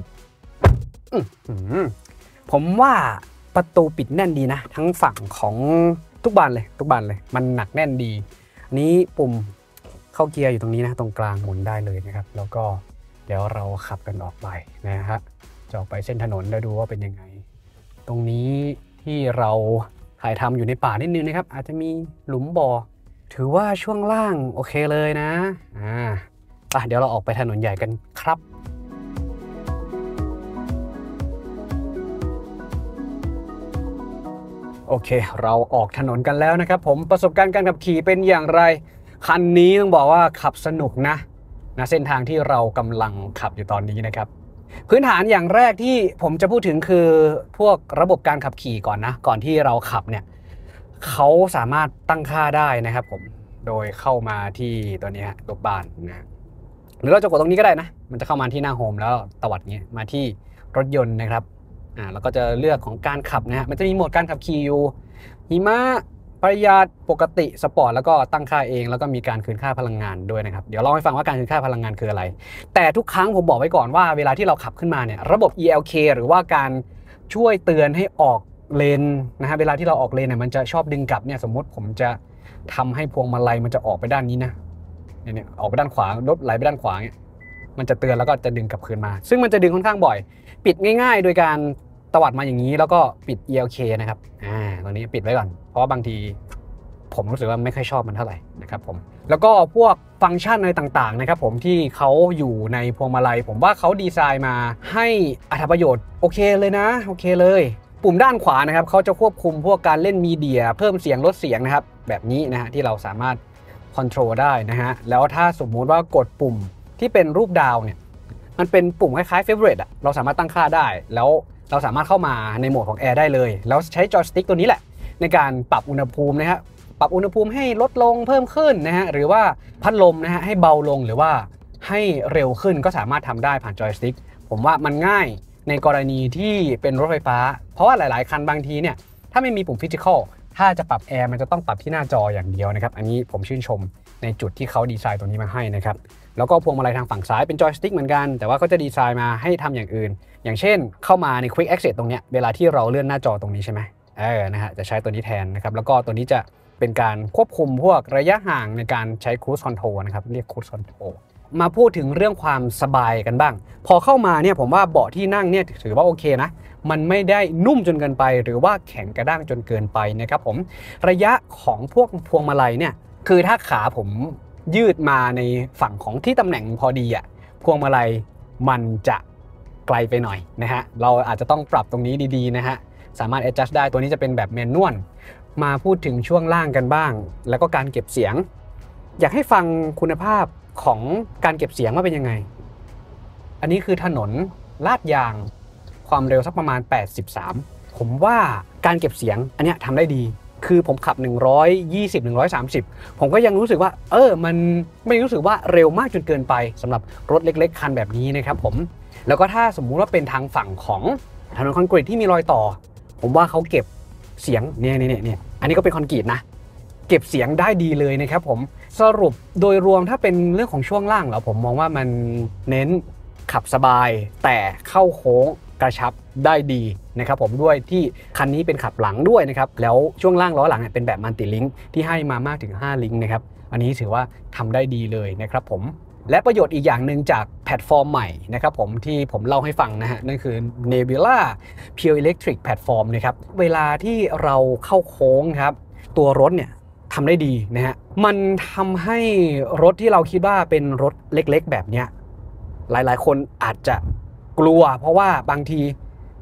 ผมว่าประตูปิดแน่นดีนะทั้งฝั่งของทุกบานเลยมันหนักแน่นดีอันนี้ปุ่มเข้าเกียร์อยู่ตรงนี้นะตรงกลางหมุนได้เลยนะครับแล้วก็เดี๋ยวเราขับกันออกไปนะฮะจะออกไปเส้นถนนแล้วดูว่าเป็นยังไงตรงนี้ที่เราถ่ายทำอยู่ในป่านิดนึงนะครับอาจจะมีหลุมบ่อถือว่าช่วงล่างโอเคเลยนะเดี๋ยวเราออกไปถนนใหญ่กันครับโอเคเราออกถนนกันแล้วนะครับผมประสบการณ์การขับขี่เป็นอย่างไรคันนี้ต้องบอกว่าขับสนุกนะเส้นทางที่เรากำลังขับอยู่ตอนนี้นะครับพื้นฐานอย่างแรกที่ผมจะพูดถึงคือพวกระบบการขับขี่ก่อนนะก่อนที่เราขับเนี่ยเขาสามารถตั้งค่าได้นะครับผมโดยเข้ามาที่ตัวนี้ตัวบ้านนะหรือเราจะกดตรงนี้ก็ได้นะมันจะเข้ามาที่หน้าโฮมแล้วตวัดนี้มาที่รถยนต์นะครับแล้วก็จะเลือกของการขับนะฮะมันจะมีโหมดการขับขี่อยู่หิมะประหยัดปกติสปอร์ตแล้วก็ตั้งค่าเองแล้วก็มีการคืนค่าพลังงานด้วยนะครับเดี๋ยวเล่าให้ฟังว่าการคืนค่าพลังงานคืออะไรแต่ทุกครั้งผมบอกไว้ก่อนว่าเวลาที่เราขับขึ้นมาเนี่ยระบบ ELK หรือว่าการช่วยเตือนให้ออกเลนนะฮะเวลาที่เราออกเลนเนี่ยมันจะชอบดึงกลับเนี่ยสมมติผมจะทำให้พวงมาลัยมันจะออกไปด้านนี้นะเนี่ยออกไปด้านขวารถไหลไปด้านขวาเนี่ยมันจะเตือนแล้วก็จะดึงกลับคืนมาซึ่งมันจะดึงค่อนข้างบ่อยปิดง่ายๆโดยการตวัดมาอย่างนี้แล้วก็ปิด ELK นะครับตรงนี้ปิดไว้ก่อนเพราะว่าบางทีผมรู้สึกว่าไม่ค่อยชอบมันเท่าไหร่นะครับผมแล้วก็พวกฟังก์ชันอะไรต่างๆนะครับผมที่เขาอยู่ในพวงมาลัยผมว่าเขาดีไซน์มาให้อรรถประโยชน์โอเคเลยนะโอเคเลยปุ่มด้านขวานะครับเขาจะควบคุมพวกการเล่นมีเดียเพิ่มเสียงลดเสียงนะครับแบบนี้นะฮะที่เราสามารถคอนโทรลได้นะฮะแล้วถ้าสมมุติว่ากดปุ่มที่เป็นรูปดาวเนี่ยมันเป็นปุ่มคล้ายๆ favorite เราสามารถตั้งค่าได้แล้วเราสามารถเข้ามาในโหมดของแอร์ได้เลยแล้วใช้จอยสติ๊กตัวนี้แหละในการปรับอุณหภูมินะฮะปรับอุณหภูมิให้ลดลงเพิ่มขึ้นนะฮะหรือว่าพัดลมนะฮะให้เบาลงหรือว่าให้เร็วขึ้นก็สามารถทำได้ผ่านจอยสติ๊กผมว่ามันง่ายในกรณีที่เป็นรถไฟฟ้าเพราะว่าหลายๆคันบางทีเนี่ยถ้าไม่มีปุ่มฟิสิกอลถ้าจะปรับแอร์มันจะต้องปรับที่หน้าจออย่างเดียวนะครับอันนี้ผมชื่นชมในจุดที่เขาดีไซน์ตรงนี้มาให้นะครับแล้วก็พวงมาลัยทางฝั่งซ้ายเป็นจอยสติ๊กเหมือนกันแต่ว่าเขาจะดีไซน์มาให้ทำอย่างอื่นอย่างเช่นเข้ามาใน Quick Access ตรงนี้เวลาที่เราเลื่อนหน้าจอตรงนี้ใช่ไหมนะฮะจะใช้ตัวนี้แทนนะครับแล้วก็ตัวนี้จะเป็นการควบคุมพวกระยะห่างในการใช้ Cruise Control นะครับเรียก Cruise Control มาพูดถึงเรื่องความสบายกันบ้างพอเข้ามาเนี่ยผมว่าเบาะที่นั่งเนี่ยถือว่าโอเคนะมันไม่ได้นุ่มจนเกินไปหรือว่าแข็งกระด้างจนเกินไปนะครับผมระยะของพวกพวงมาลัยเนี่ยคือถ้าขาผมยืดมาในฝั่งของที่ตำแหน่งพอดีพวงมาลัยมันจะไกลไปหน่อยนะฮะเราอาจจะต้องปรับตรงนี้ดีๆนะฮะสามารถ adjust ได้ตัวนี้จะเป็นแบบแมนนวลมาพูดถึงช่วงล่างกันบ้างแล้วก็การเก็บเสียงอยากให้ฟังคุณภาพของการเก็บเสียงว่าเป็นยังไงอันนี้คือถนนลาดยางความเร็วสักประมาณ83ผมว่าการเก็บเสียงอันนี้ทำได้ดีคือผมขับ120 130ผมก็ยังรู้สึกว่ามันไม่รู้สึกว่าเร็วมากจนเกินไปสำหรับรถเล็กๆคันแบบนี้นะครับผมแล้วก็ถ้าสมมุติว่าเป็นทางฝั่งของถนนคอนกรีตที่มีรอยต่อผมว่าเขาเก็บเสียงเนี่ยอันนี้ก็เป็นคอนกรีตนะเก็บเสียงได้ดีเลยนะครับผมสรุปโดยรวมถ้าเป็นเรื่องของช่วงล่างผมมองว่ามันเน้นขับสบายแต่เข้าโค้งกระชับได้ดีนะครับผมด้วยที่คันนี้เป็นขับหลังด้วยนะครับแล้วช่วงล่างล้อหลังเป็นแบบมัลติลิงก์ที่ให้มามากถึง5ลิงก์นะครับอันนี้ถือว่าทำได้ดีเลยนะครับผมและประโยชน์อีกอย่างหนึ่งจากแพลตฟอร์มใหม่นะครับผมที่ผมเล่าให้ฟังนะฮะนั่นคือ Nebula Pure Electric Platform นะครับเวลาที่เราเข้าโค้งครับตัวรถเนี่ยทำได้ดีนะฮะมันทำให้รถที่เราคิดว่าเป็นรถเล็กๆแบบเนี้ยหลายๆคนอาจจะกลัวเพราะว่าบางที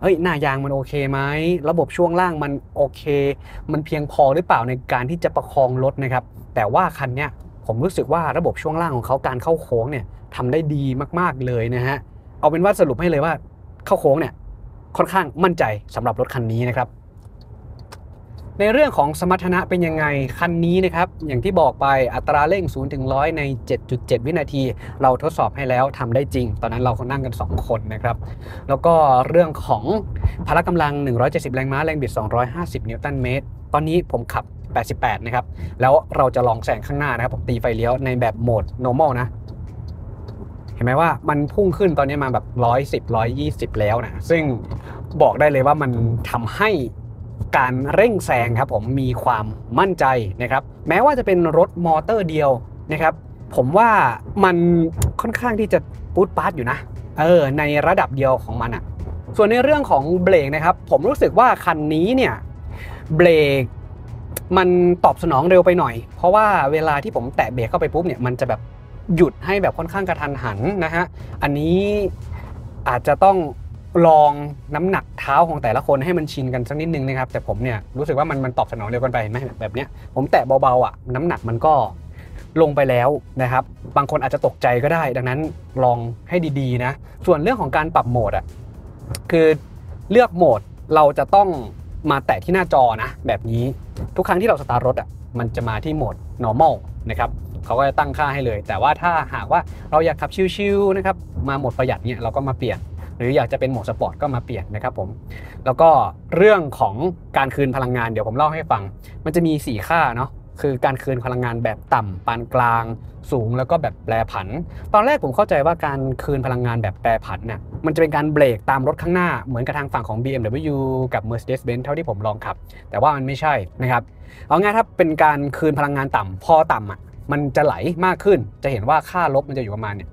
เฮ้ยหน้ายางมันโอเคไหมระบบช่วงล่างมันโอเคมันเพียงพอหรือเปล่าในการที่จะประคองรถนะครับแต่ว่าคันเนี้ยผมรู้สึกว่าระบบช่วงล่างของเขาการเข้าโค้งเนี่ยทำได้ดีมากๆเลยนะฮะเอาเป็นว่าสรุปให้เลยว่าเข้าโค้งเนี่ยค่อนข้างมั่นใจสำหรับรถคันนี้นะครับในเรื่องของสมรรถนะเป็นยังไงคันนี้นะครับอย่างที่บอกไปอัตราเร่ง0 ถึง 100ใน 7.7 วินาทีเราทดสอบให้แล้วทำได้จริงตอนนั้นเรานั่งกัน2คนนะครับแล้วก็เรื่องของพละกำลัง170แรงม้าแรงบิด250นิวตันเมตรตอนนี้ผมขับ88นะครับแล้วเราจะลองแซงข้างหน้านะครับผมตีไฟเลี้ยวในแบบโหมด normal นะเห็นไหมว่ามันพุ่งขึ้นตอนนี้มาแบบ110 120แล้วนะซึ่งบอกได้เลยว่ามันทำให้การเร่งแซงครับผมมีความมั่นใจนะครับแม้ว่าจะเป็นรถมอเตอร์เดียวนะครับผมว่ามันค่อนข้างที่จะปู๊ดป๊าดอยู่นะในระดับเดียวของมันอ่ะส่วนในเรื่องของเบรกนะครับผมรู้สึกว่าคันนี้เนี่ยเบรกมันตอบสนองเร็วไปหน่อยเพราะว่าเวลาที่ผมแตะเบรกเข้าไปปุ๊บเนี่ยมันจะแบบหยุดให้แบบค่อนข้างกระทันหันนะฮะอันนี้อาจจะต้องลองน้ำหนักเท้าของแต่ละคนให้มันชินกันสักนิดนึงนะครับแต่ผมเนี่ยรู้สึกว่ามันตอบสนองเร็วเกินไปไหมแบบเนี้ยผมแตะเบาๆอ่ะน้ำหนักมันก็ลงไปแล้วนะครับบางคนอาจจะตกใจก็ได้ดังนั้นลองให้ดีๆนะส่วนเรื่องของการปรับโหมดอ่ะคือเลือกโหมดเราจะต้องมาแตะที่หน้าจอนะแบบนี้ทุกครั้งที่เราสตาร์ทรถอ่ะมันจะมาที่โหมด normal นะครับเขาก็จะตั้งค่าให้เลยแต่ว่าถ้าหากว่าเราอยากขับชิลๆนะครับมาโหมดประหยัดเนี่ยเราก็มาเปลี่ยนหรืออยากจะเป็นโหมดสปอร์ตก็มาเปลี่ยนนะครับผมแล้วก็เรื่องของการคืนพลังงานเดี๋ยวผมเล่าให้ฟังมันจะมี4ค่าเนาะคือการคืนพลังงานแบบต่ำปานกลางสูงแล้วก็แบบแปรผันตอนแรกผมเข้าใจว่าการคืนพลังงานแบบแปรผันเนี่ยมันจะเป็นการเบรกตามรถข้างหน้าเหมือนกับทางฝั่งของ BMW กับ Mercedes-Benz เท่าที่ผมลองขับแต่ว่ามันไม่ใช่นะครับเอาง่ายถ้าเป็นการคืนพลังงานต่ำพอต่ำอ่ะมันจะไหลมากขึ้นจะเห็นว่าค่าลบมันจะอยู่ประมาณเนี่ย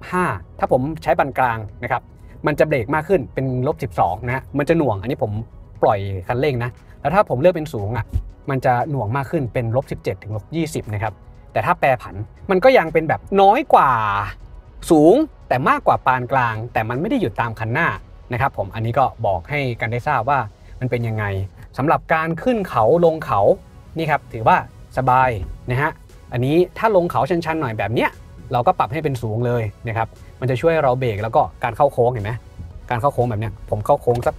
-5ถ้าผมใช้ปานกลางนะครับมันจะเบรกมากขึ้นเป็น-12นะมันจะหน่วงอันนี้ผมปล่อยคันเร่งนะแล้วถ้าผมเลือกเป็นสูงอ่ะมันจะหน่วงมากขึ้นเป็น-17ถึง-20นะครับแต่ถ้าแปรผันมันก็ยังเป็นแบบน้อยกว่าสูงแต่มากกว่าปานกลางแต่มันไม่ได้หยุดตามคันหน้านะครับผมอันนี้ก็บอกให้กันได้ทราบว่ามันเป็นยังไงสำหรับการขึ้นเขาลงเขานี่ครับถือว่าสบายนะฮะอันนี้ถ้าลงเขาชันๆหน่อยแบบเนี้ยเราก็ปรับให้เป็นสูงเลยนะครับมันจะช่วยเราเบรกแล้วก็การเข้าโค้งเห็นไหมการเข้าโค้งแบบเนี้ยผมเข้าโค้งสัก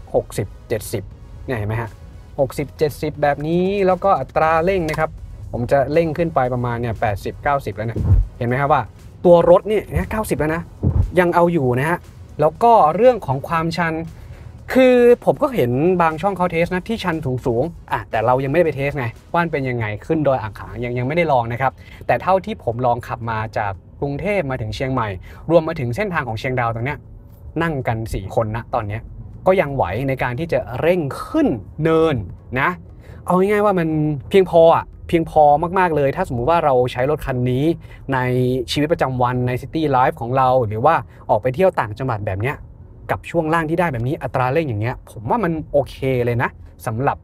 60-70เนี่ยเห็นไหมฮะ60-70แบบนี้แล้วก็อัตราเร่งนะครับผมจะเร่งขึ้นไปประมาณเนี่ย80-90แล้วเนี่ยเห็นไหมครับว่าตัวรถเนี่ย90แล้วนะยังเอาอยู่นะฮะแล้วก็เรื่องของความชันคือผมก็เห็นบางช่องเขาเทสนะที่ชันสูงแต่เรายังไม่ได้ไปเทสไงว่าเป็นยังไงขึ้นดอยอ่างขางยังไม่ได้ลองนะครับแต่เท่าที่ผมลองขับมาจากกรุงเทพมาถึงเชียงใหม่รวมมาถึงเส้นทางของเชียงดาวตรงเนี้ยนั่งกัน4คนนะตอนนี้ก็ยังไหวในการที่จะเร่งขึ้นเนินนะเอาง่ายๆว่ามันเพียงพอมากๆเลยถ้าสมมุติว่าเราใช้รถคันนี้ในชีวิตประจำวันในซิตี้ไลฟ์ของเราหรือว่าออกไปเที่ยวต่างจังหวัดแบบเนี้ยกับช่วงล่างที่ได้แบบนี้อัตราเร่งอย่างเงี้ยผมว่ามันโอเคเลยนะสำหรับ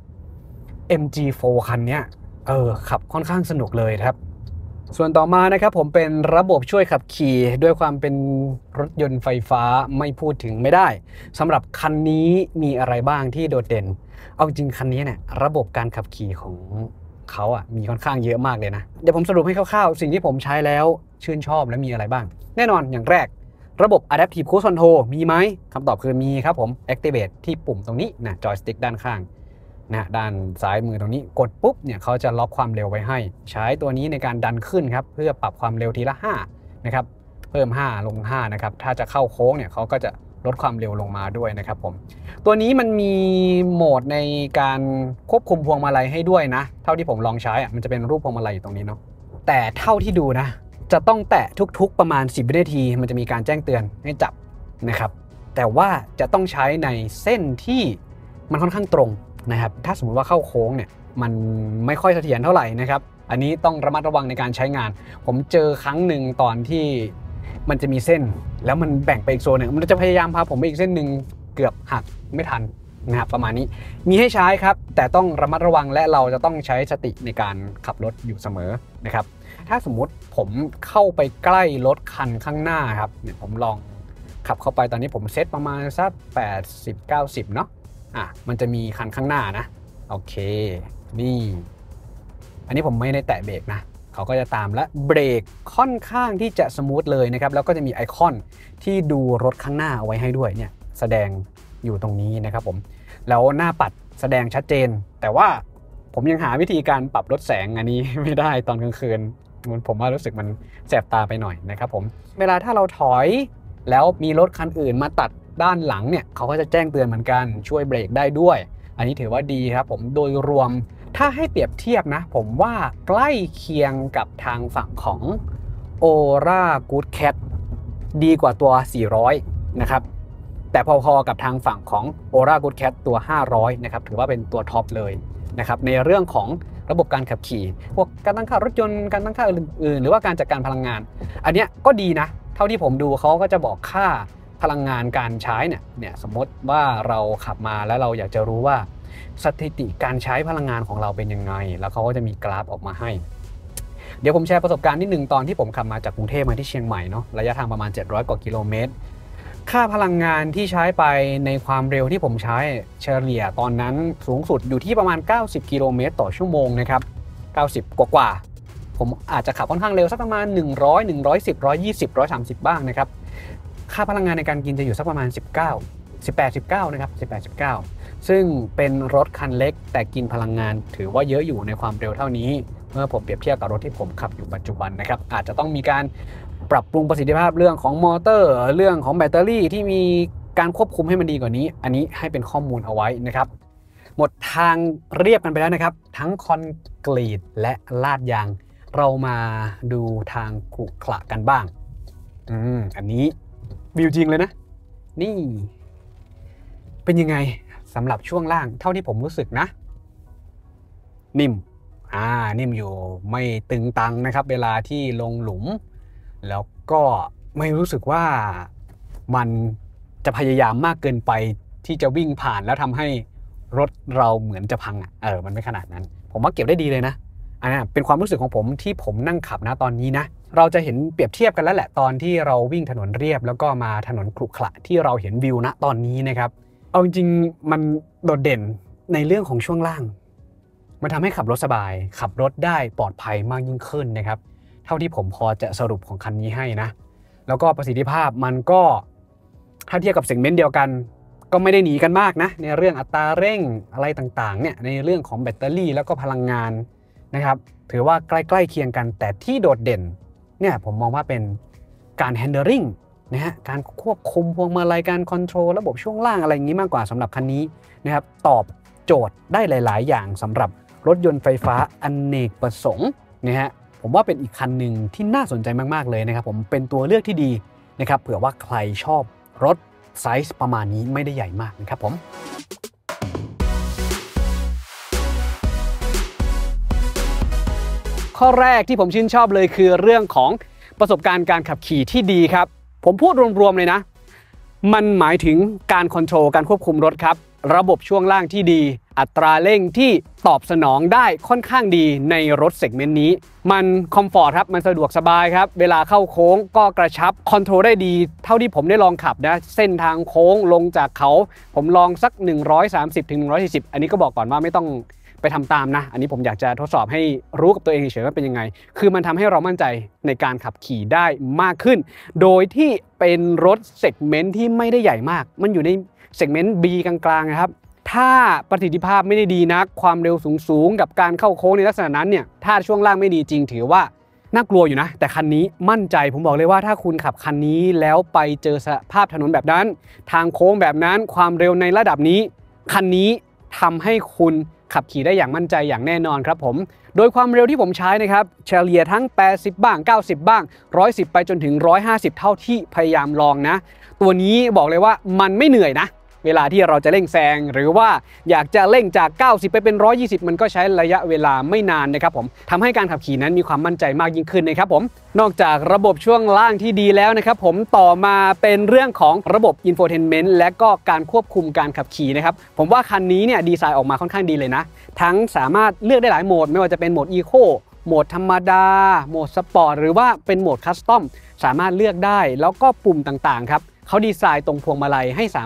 MG4 คันเนี้ยขับค่อนข้างสนุกเลยครับส่วนต่อมานะครับผมเป็นระบบช่วยขับขี่ด้วยความเป็นรถยนต์ไฟฟ้าไม่พูดถึงไม่ได้สำหรับคันนี้มีอะไรบ้างที่โดดเด่นเอาจริงคันนี้เนี่ยระบบการขับขี่ของเขามีค่อนข้างเยอะมากเลยนะเดี๋ยวผมสรุปให้คร่าวๆสิ่งที่ผมใช้แล้วชื่นชอบและมีอะไรบ้างแน่นอนอย่างแรกระบบ Adaptive Cruise Control มีไหมคำตอบคือมีครับผม Activate ที่ปุ่มตรงนี้นะจอยสติ๊กด้านข้างนะด้านซ้ายมือตรงนี้กดปุ๊บเนี่ยเขาจะล็อกความเร็วไว้ให้ใช้ตัวนี้ในการดันขึ้นครับเพื่อปรับความเร็วทีละ5นะครับเพิ่ม5ลง5นะครับถ้าจะเข้าโค้งเนี่ยเขาก็จะลดความเร็วลงมาด้วยนะครับผมตัวนี้มันมีโหมดในการควบคุมพวงมาลัยให้ด้วยนะเท่าที่ผมลองใช้มันจะเป็นรูปพวงมาลัยอยู่ตรงนี้เนาะแต่เท่าที่ดูนะจะต้องแตะทุกๆประมาณ10 วินาทีมันจะมีการแจ้งเตือนให้จับนะครับแต่ว่าจะต้องใช้ในเส้นที่มันค่อนข้างตรงนะครับถ้าสมมุติว่าเข้าโค้งเนี่ยมันไม่ค่อยเสถียรเท่าไหร่นะครับอันนี้ต้องระมัดระวังในการใช้งานผมเจอครั้งหนึ่งตอนที่มันจะมีเส้นแล้วมันแบ่งไปอีกโซนหนึ่งมันจะพยายามพาผมไปอีกเส้นหนึ่งเกือบหักไม่ทันนะครับประมาณนี้มีให้ใช้ครับแต่ต้องระมัดระวังและเราจะต้องใช้สติในการขับรถอยู่เสมอนะครับถ้าสมมุติผมเข้าไปใกล้รถคันข้างหน้าครับเนี่ยผมลองขับเข้าไปตอนนี้ผมเซตประมาณสัก80-90เนาะมันจะมีคันข้างหน้านะโอเคนี่อันนี้ผมไม่ได้แตะเบรกนะเขาก็จะตามและเบรกค่อนข้างที่จะสมูทเลยนะครับแล้วก็จะมีไอคอนที่ดูรถข้างหน้าเอาไว้ให้ด้วยเนี่ยแสดงอยู่ตรงนี้นะครับผมแล้วหน้าปัดแสดงชัดเจนแต่ว่าผมยังหาวิธีการปรับลดแสงอันนี้ไม่ได้ตอนกลางคืนผมว่ารู้สึกมันแสบตาไปหน่อยนะครับผมเวลาถ้าเราถอยแล้วมีรถคันอื่นมาตัดด้านหลังเนี่ยเขาก็จะแจ้งเตือนเหมือนกันช่วยเบรกได้ด้วยอันนี้ถือว่าดีครับผมโดยรวมถ้าให้เปรียบเทียบนะผมว่าใกล้เคียงกับทางฝั่งของ Aura Good Cat ดีกว่าตัว400นะครับแต่พอๆกับทางฝั่งของ Aura Good Cat ตัว500นะครับถือว่าเป็นตัวท็อปเลยนะครับในเรื่องของระบบการขับขี่พวกการตั้งค่ารถยนต์การตั้งค่าอื่นๆหรือว่าการจัดการพลังงานอันเนี้ยก็ดีนะเท่าที่ผมดูเขาก็จะบอกค่าพลังงานการใช้เนี่ยสมมติว่าเราขับมาแล้วเราอยากจะรู้ว่าสถิติการใช้พลังงานของเราเป็นยังไงแล้วเขาก็จะมีกราฟออกมาให้เดี๋ยวผมแชร์ประสบการณ์นิดนึงตอนที่ผมขับมาจากกรุงเทพมาที่เชียงใหม่เนาะระยะทางประมาณ700กว่ากิโลเมตรค่าพลังงานที่ใช้ไปในความเร็วที่ผมใช้เฉลี่ยตอนนั้นสูงสุดอยู่ที่ประมาณ90กิโลเมตรต่อชั่วโมงนะครับ90กว่าผมอาจจะขับค่อนข้างเร็วสักประมาณ100 110 120 130บ้างนะครับค่าพลังงานในการกินจะอยู่สักประมาณ18-19นะครับ18-19ซึ่งเป็นรถคันเล็กแต่กินพลังงานถือว่าเยอะอยู่ในความเร็วเท่านี้เมื่อผมเปรียบเทียบกับรถที่ผมขับอยู่ปัจจุบันนะครับอาจจะต้องมีการปรับปรุงประสิทธิภาพเรื่องของมอเตอร์เรื่องของแบตเตอรี่ที่มีการควบคุมให้มันดีกว่านี้อันนี้ให้เป็นข้อมูลเอาไว้นะครับหมดทางเรียบกันไปแล้วนะครับทั้งคอนกรีตและลาดยางเรามาดูทางขรุขระกันบ้างอันนี้วิวจริงเลยนะนี่เป็นยังไงสำหรับช่วงล่างเท่าที่ผมรู้สึกนะนิ่มนิ่มอยู่ไม่ตึงตังนะครับเวลาที่ลงหลุมแล้วก็ไม่รู้สึกว่ามันจะพยายามมากเกินไปที่จะวิ่งผ่านแล้วทำให้รถเราเหมือนจะพังมันไม่ขนาดนั้นผมว่าเก็บได้ดีเลยนะอันนี้เป็นความรู้สึกของผมที่ผมนั่งขับนะตอนนี้นะเราจะเห็นเปรียบเทียบกันแล้วแหละตอนที่เราวิ่งถนนเรียบแล้วก็มาถนนขรุขระที่เราเห็นวิวณตอนนี้นะครับเอาจริงๆมันโดดเด่นในเรื่องของช่วงล่างมันทำให้ขับรถสบายขับรถได้ปลอดภัยมากยิ่งขึ้นนะครับเท่าที่ผมพอจะสรุปของคันนี้ให้นะแล้วก็ประสิทธิภาพมันก็ถ้าเทียบกับเซกเมนต์เดียวกันก็ไม่ได้หนีกันมากนะในเรื่องอัตราเร่งอะไรต่างๆเนี่ยในเรื่องของแบตเตอรี่แล้วก็พลังงานนะครับถือว่าใกล้ๆเคียงกันแต่ที่โดดเด่นเนี่ยผมมองว่าเป็นการ handling นะฮะการควบคุมพวงมาลัยการคอนโทรลระบบช่วงล่างอะไรอย่างนี้มากกว่าสำหรับคันนี้นะครับตอบโจทย์ได้หลายๆอย่างสำหรับรถยนต์ไฟฟ้าอเนกประสงค์นะฮะผมว่าเป็นอีกคันหนึ่งที่น่าสนใจมากๆเลยนะครับผมเป็นตัวเลือกที่ดีนะครับเผื่อว่าใครชอบรถไซส์ประมาณนี้ไม่ได้ใหญ่มากนะครับผมข้อแรกที่ผมชื่นชอบเลยคือเรื่องของประสบการณ์การขับขี่ที่ดีครับผมพูดรวมๆเลยนะมันหมายถึงการคอนโทรลการควบคุมรถครับระบบช่วงล่างที่ดีอัตราเร่งที่ตอบสนองได้ค่อนข้างดีในรถเซกเมนต์นี้มันคอมฟอร์ตครับมันสะดวกสบายครับเวลาเข้าโค้งก็กระชับคอนโทรลได้ดีเท่าที่ผมได้ลองขับนะเส้นทางโค้งลงจากเขาผมลองสัก130-140อันนี้ก็บอกก่อนว่าไม่ต้องไปทำตามนะอันนี้ผมอยากจะทดสอบให้รู้กับตัวเองเฉยๆว่าเป็นยังไงคือมันทำให้เรามั่นใจในการขับขี่ได้มากขึ้นโดยที่เป็นรถเซกเมนต์ที่ไม่ได้ใหญ่มากมันอยู่ในเซกเมนต์ B กลางๆนะครับถ้าประสิทธิภาพไม่ได้ดีนักความเร็วสูงกับการเข้าโค้งในลักษณะนั้นเนี่ยถ้าช่วงล่างไม่ดีจริงถือว่าน่ากลัวอยู่นะแต่คันนี้มั่นใจผมบอกเลยว่าถ้าคุณขับคันนี้แล้วไปเจอสภาพถนนแบบนั้นทางโค้งแบบนั้นความเร็วในระดับนี้คันนี้ทำให้คุณขับขี่ได้อย่างมั่นใจอย่างแน่นอนครับผมโดยความเร็วที่ผมใช้นะครับเฉลี่ยทั้ง80บ้าง90บ้าง110ไปจนถึง150เท่าที่พยายามลองนะตัวนี้บอกเลยว่ามันไม่เหนื่อยนะเวลาที่เราจะเร่งแซงหรือว่าอยากจะเร่งจาก90ไปเป็น120มันก็ใช้ระยะเวลาไม่นานนะครับผมทำให้การขับขี่นั้นมีความมั่นใจมากยิ่งขึ้นนะครับผมนอกจากระบบช่วงล่างที่ดีแล้วนะครับผมต่อมาเป็นเรื่องของระบบอินโฟเทนเมนต์และก็การควบคุมการขับขี่นะครับผมว่าคันนี้เนี่ยดีไซน์ออกมาค่อนข้างดีเลยนะทั้งสามารถเลือกได้หลายโหมดไม่ว่าจะเป็นโหมดอีโคโหมดธรรมดาโหมดสปอร์ตหรือว่าเป็นโหมดคัสตอมสามารถเลือกได้แล้วก็ปุ่มต่างๆครับเขาดีไซน์ตรงพวงมาลัยให้สามารถ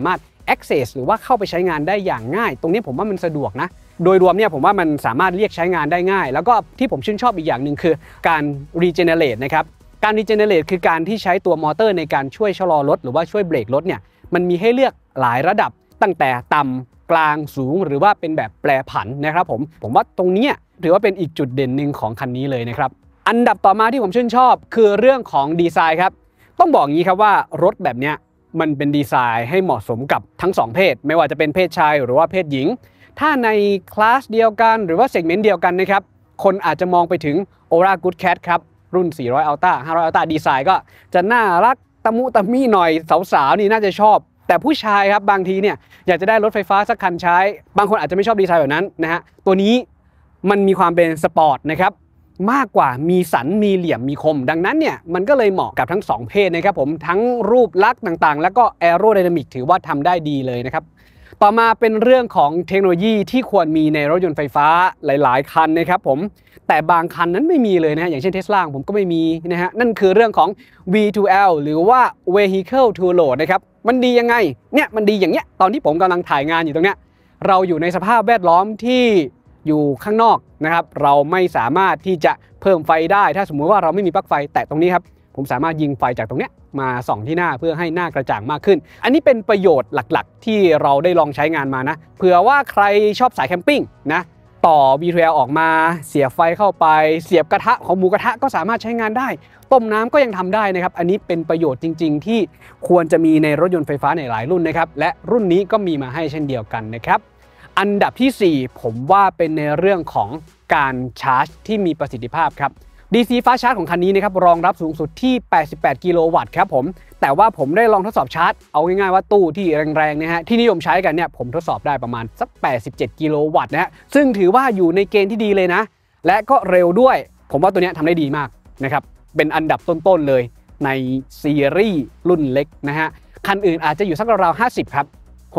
access หรือว่าเข้าไปใช้งานได้อย่างง่ายตรงนี้ผมว่ามันสะดวกนะโดยรวมเนี่ยผมว่ามันสามารถเรียกใช้งานได้ง่ายแล้วก็ที่ผมชื่นชอบอีกอย่างหนึ่งคือการ regenerate นะครับการ regenerate คือการที่ใช้ตัวมอเตอร์ในการช่วยชะลอรถหรือว่าช่วยเบรกรถเนี่ยมันมีให้เลือกหลายระดับตั้งแต่ต่ำกลางสูงหรือว่าเป็นแบบแปรผันนะครับผมว่าตรงนี้ถือว่าเป็นอีกจุดเด่นหนึ่งของคันนี้เลยนะครับอันดับต่อมาที่ผมชื่นชอบคือเรื่องของดีไซน์ครับต้องบอกงี้ครับว่ารถแบบนี้มันเป็นดีไซน์ให้เหมาะสมกับทั้ง2เพศไม่ว่าจะเป็นเพศชายหรือว่าเพศหญิงถ้าในคลาสเดียวกันหรือว่าเซกเมนต์เดียวกันนะครับคนอาจจะมองไปถึง Aura Good Cat ครับรุ่น400 Ultra 500 Ultra ดีไซน์ก็จะน่ารักตะมุตะมี่หน่อยสาวๆนี่น่าจะชอบแต่ผู้ชายครับบางทีเนี่ยอยากจะได้รถไฟฟ้าสักคันใช้บางคนอาจจะไม่ชอบดีไซน์แบบนั้นนะฮะตัวนี้มันมีความเป็นสปอร์ตนะครับมากกว่ามีสันมีเหลี่ยมมีคมดังนั้นเนี่ยมันก็เลยเหมาะกับทั้ง2เพศนะครับผมทั้งรูปลักษณ์ต่างๆแล้วก็แอโรไดนามิกถือว่าทำได้ดีเลยนะครับต่อมาเป็นเรื่องของเทคโนโลยีที่ควรมีในรถยนต์ไฟฟ้าหลายๆคันนะครับผมแต่บางคันนั้นไม่มีเลยนะอย่างเช่น Tesla ผมก็ไม่มีนะฮะนั่นคือเรื่องของ V2L หรือว่า Vehicle to Load นะครับมันดียังไงเนี่ยมันดีอย่างเงี้ยตอนที่ผมกำลังถ่ายงานอยู่ตรงเนี้ยเราอยู่ในสภาพแวดล้อมที่อยู่ข้างนอกนะครับเราไม่สามารถที่จะเพิ่มไฟได้ถ้าสมมุติว่าเราไม่มีปลั๊กไฟแต่ตรงนี้ครับผมสามารถยิงไฟจากตรงเนี้ยมาส่องที่หน้าเพื่อให้หน้ากระจ่างมากขึ้นอันนี้เป็นประโยชน์หลักๆที่เราได้ลองใช้งานมานะเผื่อว่าใครชอบสายแคมปิ้งนะต่อ V2L ออกมาเสียบไฟเข้าไปเสียบกระทะของหมูกระทะก็สามารถใช้งานได้ต้มน้ำก็ยังทำได้นะครับอันนี้เป็นประโยชน์จริงๆที่ควรจะมีในรถยนต์ไฟฟ้าในหลายรุ่นนะครับและรุ่นนี้ก็มีมาให้เช่นเดียวกันนะครับอันดับที่4ผมว่าเป็นในเรื่องของการชาร์จที่มีประสิทธิภาพครับ DC Fast Charge ของคันนี้นะครับรองรับสูงสุดที่88กิโลวัตต์ครับผมแต่ว่าผมได้ลองทดสอบชาร์จเอาง่ายๆว่าตู้ที่แรงๆนะฮะที่นิยมใช้กันเนี่ยผมทดสอบได้ประมาณสัก87กิโลวัตต์นะฮะซึ่งถือว่าอยู่ในเกณฑ์ที่ดีเลยนะและก็เร็วด้วยผมว่าตัวนี้ทำได้ดีมากนะครับเป็นอันดับต้นๆเลยในซีรีส์รุ่นเล็กนะฮะคันอื่นอาจจะอยู่สักราวๆ50ครับ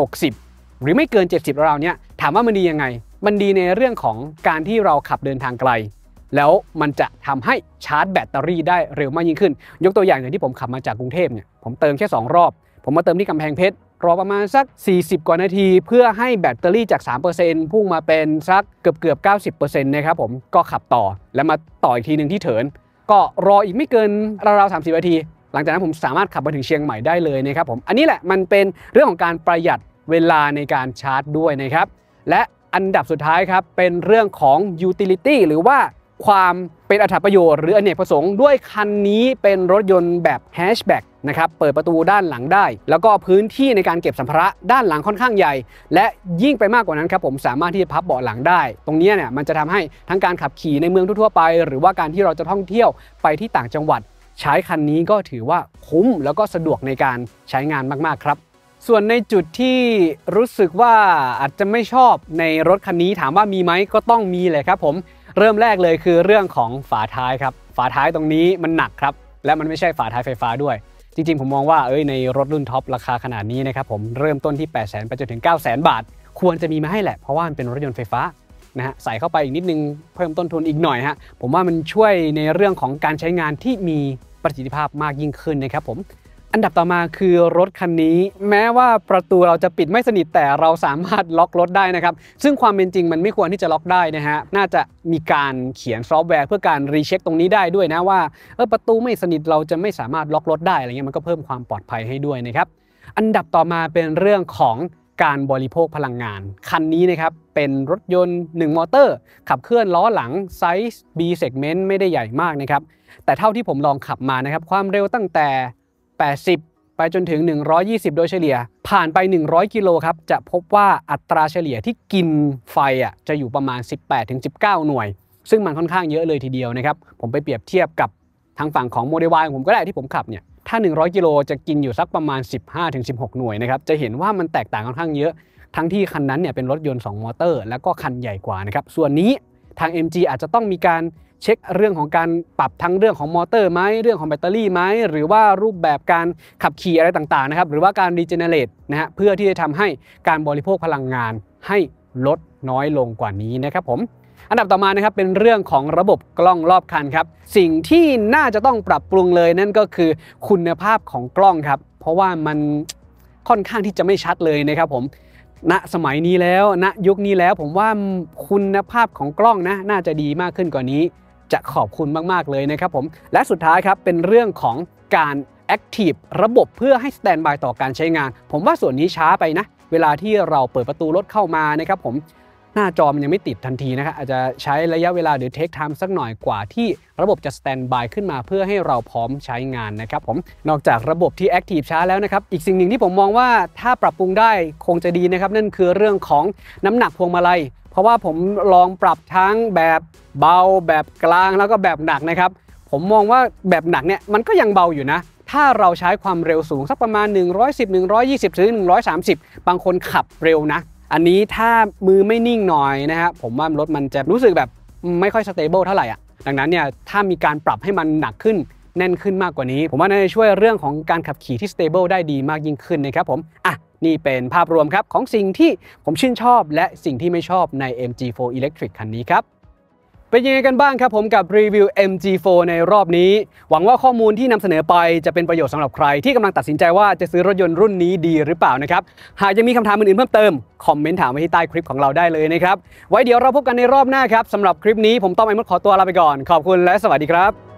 60หรือไม่เกิน70ราวๆเนี่ยถามว่ามันดียังไงมันดีในเรื่องของการที่เราขับเดินทางไกลแล้วมันจะทำให้ชาร์จแบตเตอรี่ได้เร็วมากยิ่งขึ้นยกตัวอย่างที่ผมขับมาจากกรุงเทพเนี่ยผมเติมแค่2รอบผมมาเติมที่กำแพงเพชรรอประมาณสัก40กว่านาทีเพื่อให้แบตเตอรี่จาก 3% พุ่งมาเป็นสักเกือบ 90% นะครับผมก็ขับต่อแล้วมาต่ออีกทีหนึ่งที่เถินก็รออีกไม่เกินราวๆ30นาทีหลังจากนั้นผมสามารถขับมาถึงเชียงใหม่ได้เลยนะครับผมอันนี้แหละมันเป็นเรื่องของการประหยัดเวลาในการชาร์จด้วยนะครับและอันดับสุดท้ายครับเป็นเรื่องของ utility หรือว่าความเป็นอรรถประโยชน์หรืออเนกประสงค์ด้วยคันนี้เป็นรถยนต์แบบแฮชแบ็กนะครับเปิดประตูด้านหลังได้แล้วก็พื้นที่ในการเก็บสัมภาระด้านหลังค่อนข้างใหญ่และยิ่งไปมากกว่านั้นครับผมสามารถที่จะพับเบาะหลังได้ตรงนี้เนี่ยมันจะทำให้ทั้งการขับขี่ในเมืองทั่วไปหรือว่าการที่เราจะท่องเที่ยวไปที่ต่างจังหวัดใช้คันนี้ก็ถือว่าคุ้มแล้วก็สะดวกในการใช้งานมากๆครับส่วนในจุดที่รู้สึกว่าอาจจะไม่ชอบในรถคันนี้ถามว่ามีไหมก็ต้องมีเลยครับผมเริ่มแรกเลยคือเรื่องของฝาท้ายครับฝาท้ายตรงนี้มันหนักครับและมันไม่ใช่ฝาท้ายไฟฟ้าด้วยจริงๆผมมองว่าในรถรุ่นท็อปราคาขนาดนี้นะครับผมเริ่มต้นที่ 800,000 ไปจนถึง 900,000 บาทควรจะมีมาให้แหละเพราะว่ามันเป็นรถยนต์ไฟฟ้านะฮะใส่เข้าไปอีกนิดนึงเพิ่มต้นทุนอีกหน่อยฮะผมว่ามันช่วยในเรื่องของการใช้งานที่มีประสิทธิภาพมากยิ่งขึ้นนะครับผมอันดับต่อมาคือรถคันนี้แม้ว่าประตูเราจะปิดไม่สนิทแต่เราสามารถล็อกรถได้นะครับซึ่งความเป็นจริงมันไม่ควรที่จะล็อกได้นะฮะน่าจะมีการเขียนซอฟต์แวร์เพื่อการรีเช็คตรงนี้ได้ด้วยนะว่าประตูไม่สนิทเราจะไม่สามารถล็อกรถได้อะไรเงี้ยมันก็เพิ่มความปลอดภัยให้ด้วยนะครับอันดับต่อมาเป็นเรื่องของการบริโภคพลังงานคันนี้นะครับเป็นรถยนต์1มอเตอร์ขับเคลื่อนล้อหลังไซส์ B segment ไม่ได้ใหญ่มากนะครับแต่เท่าที่ผมลองขับมานะครับความเร็วตั้งแต่80ไปจนถึง120โดยเฉลี่ยผ่านไป100กิโลครับจะพบว่าอัตราเฉลี่ยที่กินไฟจะอยู่ประมาณ 18-19 หน่วยซึ่งมันค่อนข้างเยอะเลยทีเดียวนะครับผมไปเปรียบเทียบกับทางฝั่งของโมเดล Y ของผมก็ได้ที่ผมขับเนี่ยถ้า100กิโลจะกินอยู่สักประมาณ 15-16 หน่วยนะครับจะเห็นว่ามันแตกต่างค่อนข้างเยอะทั้งที่คันนั้นเนี่ยเป็นรถยนต์2มอเตอร์แล้วก็คันใหญ่กว่านะครับส่วนนี้ทาง MG อาจจะต้องมีการเช็คเรื่องของการปรับทั้งเรื่องของมอเตอร์ไหมเรื่องของแบตเตอรี่ไหมหรือว่ารูปแบบการขับขี่อะไรต่างๆนะครับหรือว่าการรีเจเนเรตนะฮะเพื่อที่จะทำให้การบริโภคพลังงานให้ลดน้อยลงกว่านี้นะครับผมอันดับต่อมานะครับเป็นเรื่องของระบบกล้องรอบคันครับสิ่งที่น่าจะต้องปรับปรุงเลยนั่นก็คือคุณภาพของกล้องครับเพราะว่ามันค่อนข้างที่จะไม่ชัดเลยนะครับผมณสมัยนี้แล้วณยุคนี้แล้วผมว่าคุณภาพของกล้องนะน่าจะดีมากขึ้นกว่านี้จะขอบคุณมากๆเลยนะครับผมและสุดท้ายครับเป็นเรื่องของการ Active ระบบเพื่อให้ Standby ต่อการใช้งานผมว่าส่วนนี้ช้าไปนะเวลาที่เราเปิดประตูรถเข้ามานะครับผมหน้าจอมันยังไม่ติดทันทีนะครับอาจจะใช้ระยะเวลาหรือเทคไทม์สักหน่อยกว่าที่ระบบจะสแตนด์บายขึ้นมาเพื่อให้เราพร้อมใช้งานนะครับผมนอกจากระบบที่แอคทีฟช้าแล้วนะครับอีกสิ่งหนึ่งที่ผมมองว่าถ้าปรับปรุงได้คงจะดีนะครับนั่นคือเรื่องของน้ำหนักพวงมาลัยเพราะว่าผมลองปรับทั้งแบบเบาแบบกลางแล้วก็แบบหนักนะครับผมมองว่าแบบหนักเนี่ยมันก็ยังเบาอยู่นะถ้าเราใช้ความเร็วสูงสักประมาณ110 120ถึง130บางคนขับเร็วนะอันนี้ถ้ามือไม่นิ่งหน่อยนะฮะผมว่ารถมันจะรู้สึกแบบไม่ค่อยสเตเบิลเท่าไหร่อ่ะดังนั้นเนี่ยถ้ามีการปรับให้มันหนักขึ้นแน่นขึ้นมากกว่านี้ผมว่าน่าจะช่วยเรื่องของการขับขี่ที่สเตเบิลได้ดีมากยิ่งขึ้นนะครับผมนี่เป็นภาพรวมครับของสิ่งที่ผมชื่นชอบและสิ่งที่ไม่ชอบใน MG4 Electric คันนี้ครับเป็นยังไงกันบ้างครับผมกับรีวิว MG4 ในรอบนี้หวังว่าข้อมูลที่นำเสนอไปจะเป็นประโยชน์สำหรับใครที่กำลังตัดสินใจว่าจะซื้อรถยนต์รุ่นนี้ดีหรือเปล่านะครับหากยังมีคำถามอื่นๆเพิ่มเติมคอมเมนต์ถามไว้ที่ใต้คลิปของเราได้เลยนะครับไว้เดี๋ยวเราพบกันในรอบหน้าครับสำหรับคลิปนี้ผมต้อมไอมดขอตัวลาไปก่อนขอบคุณและสวัสดีครับ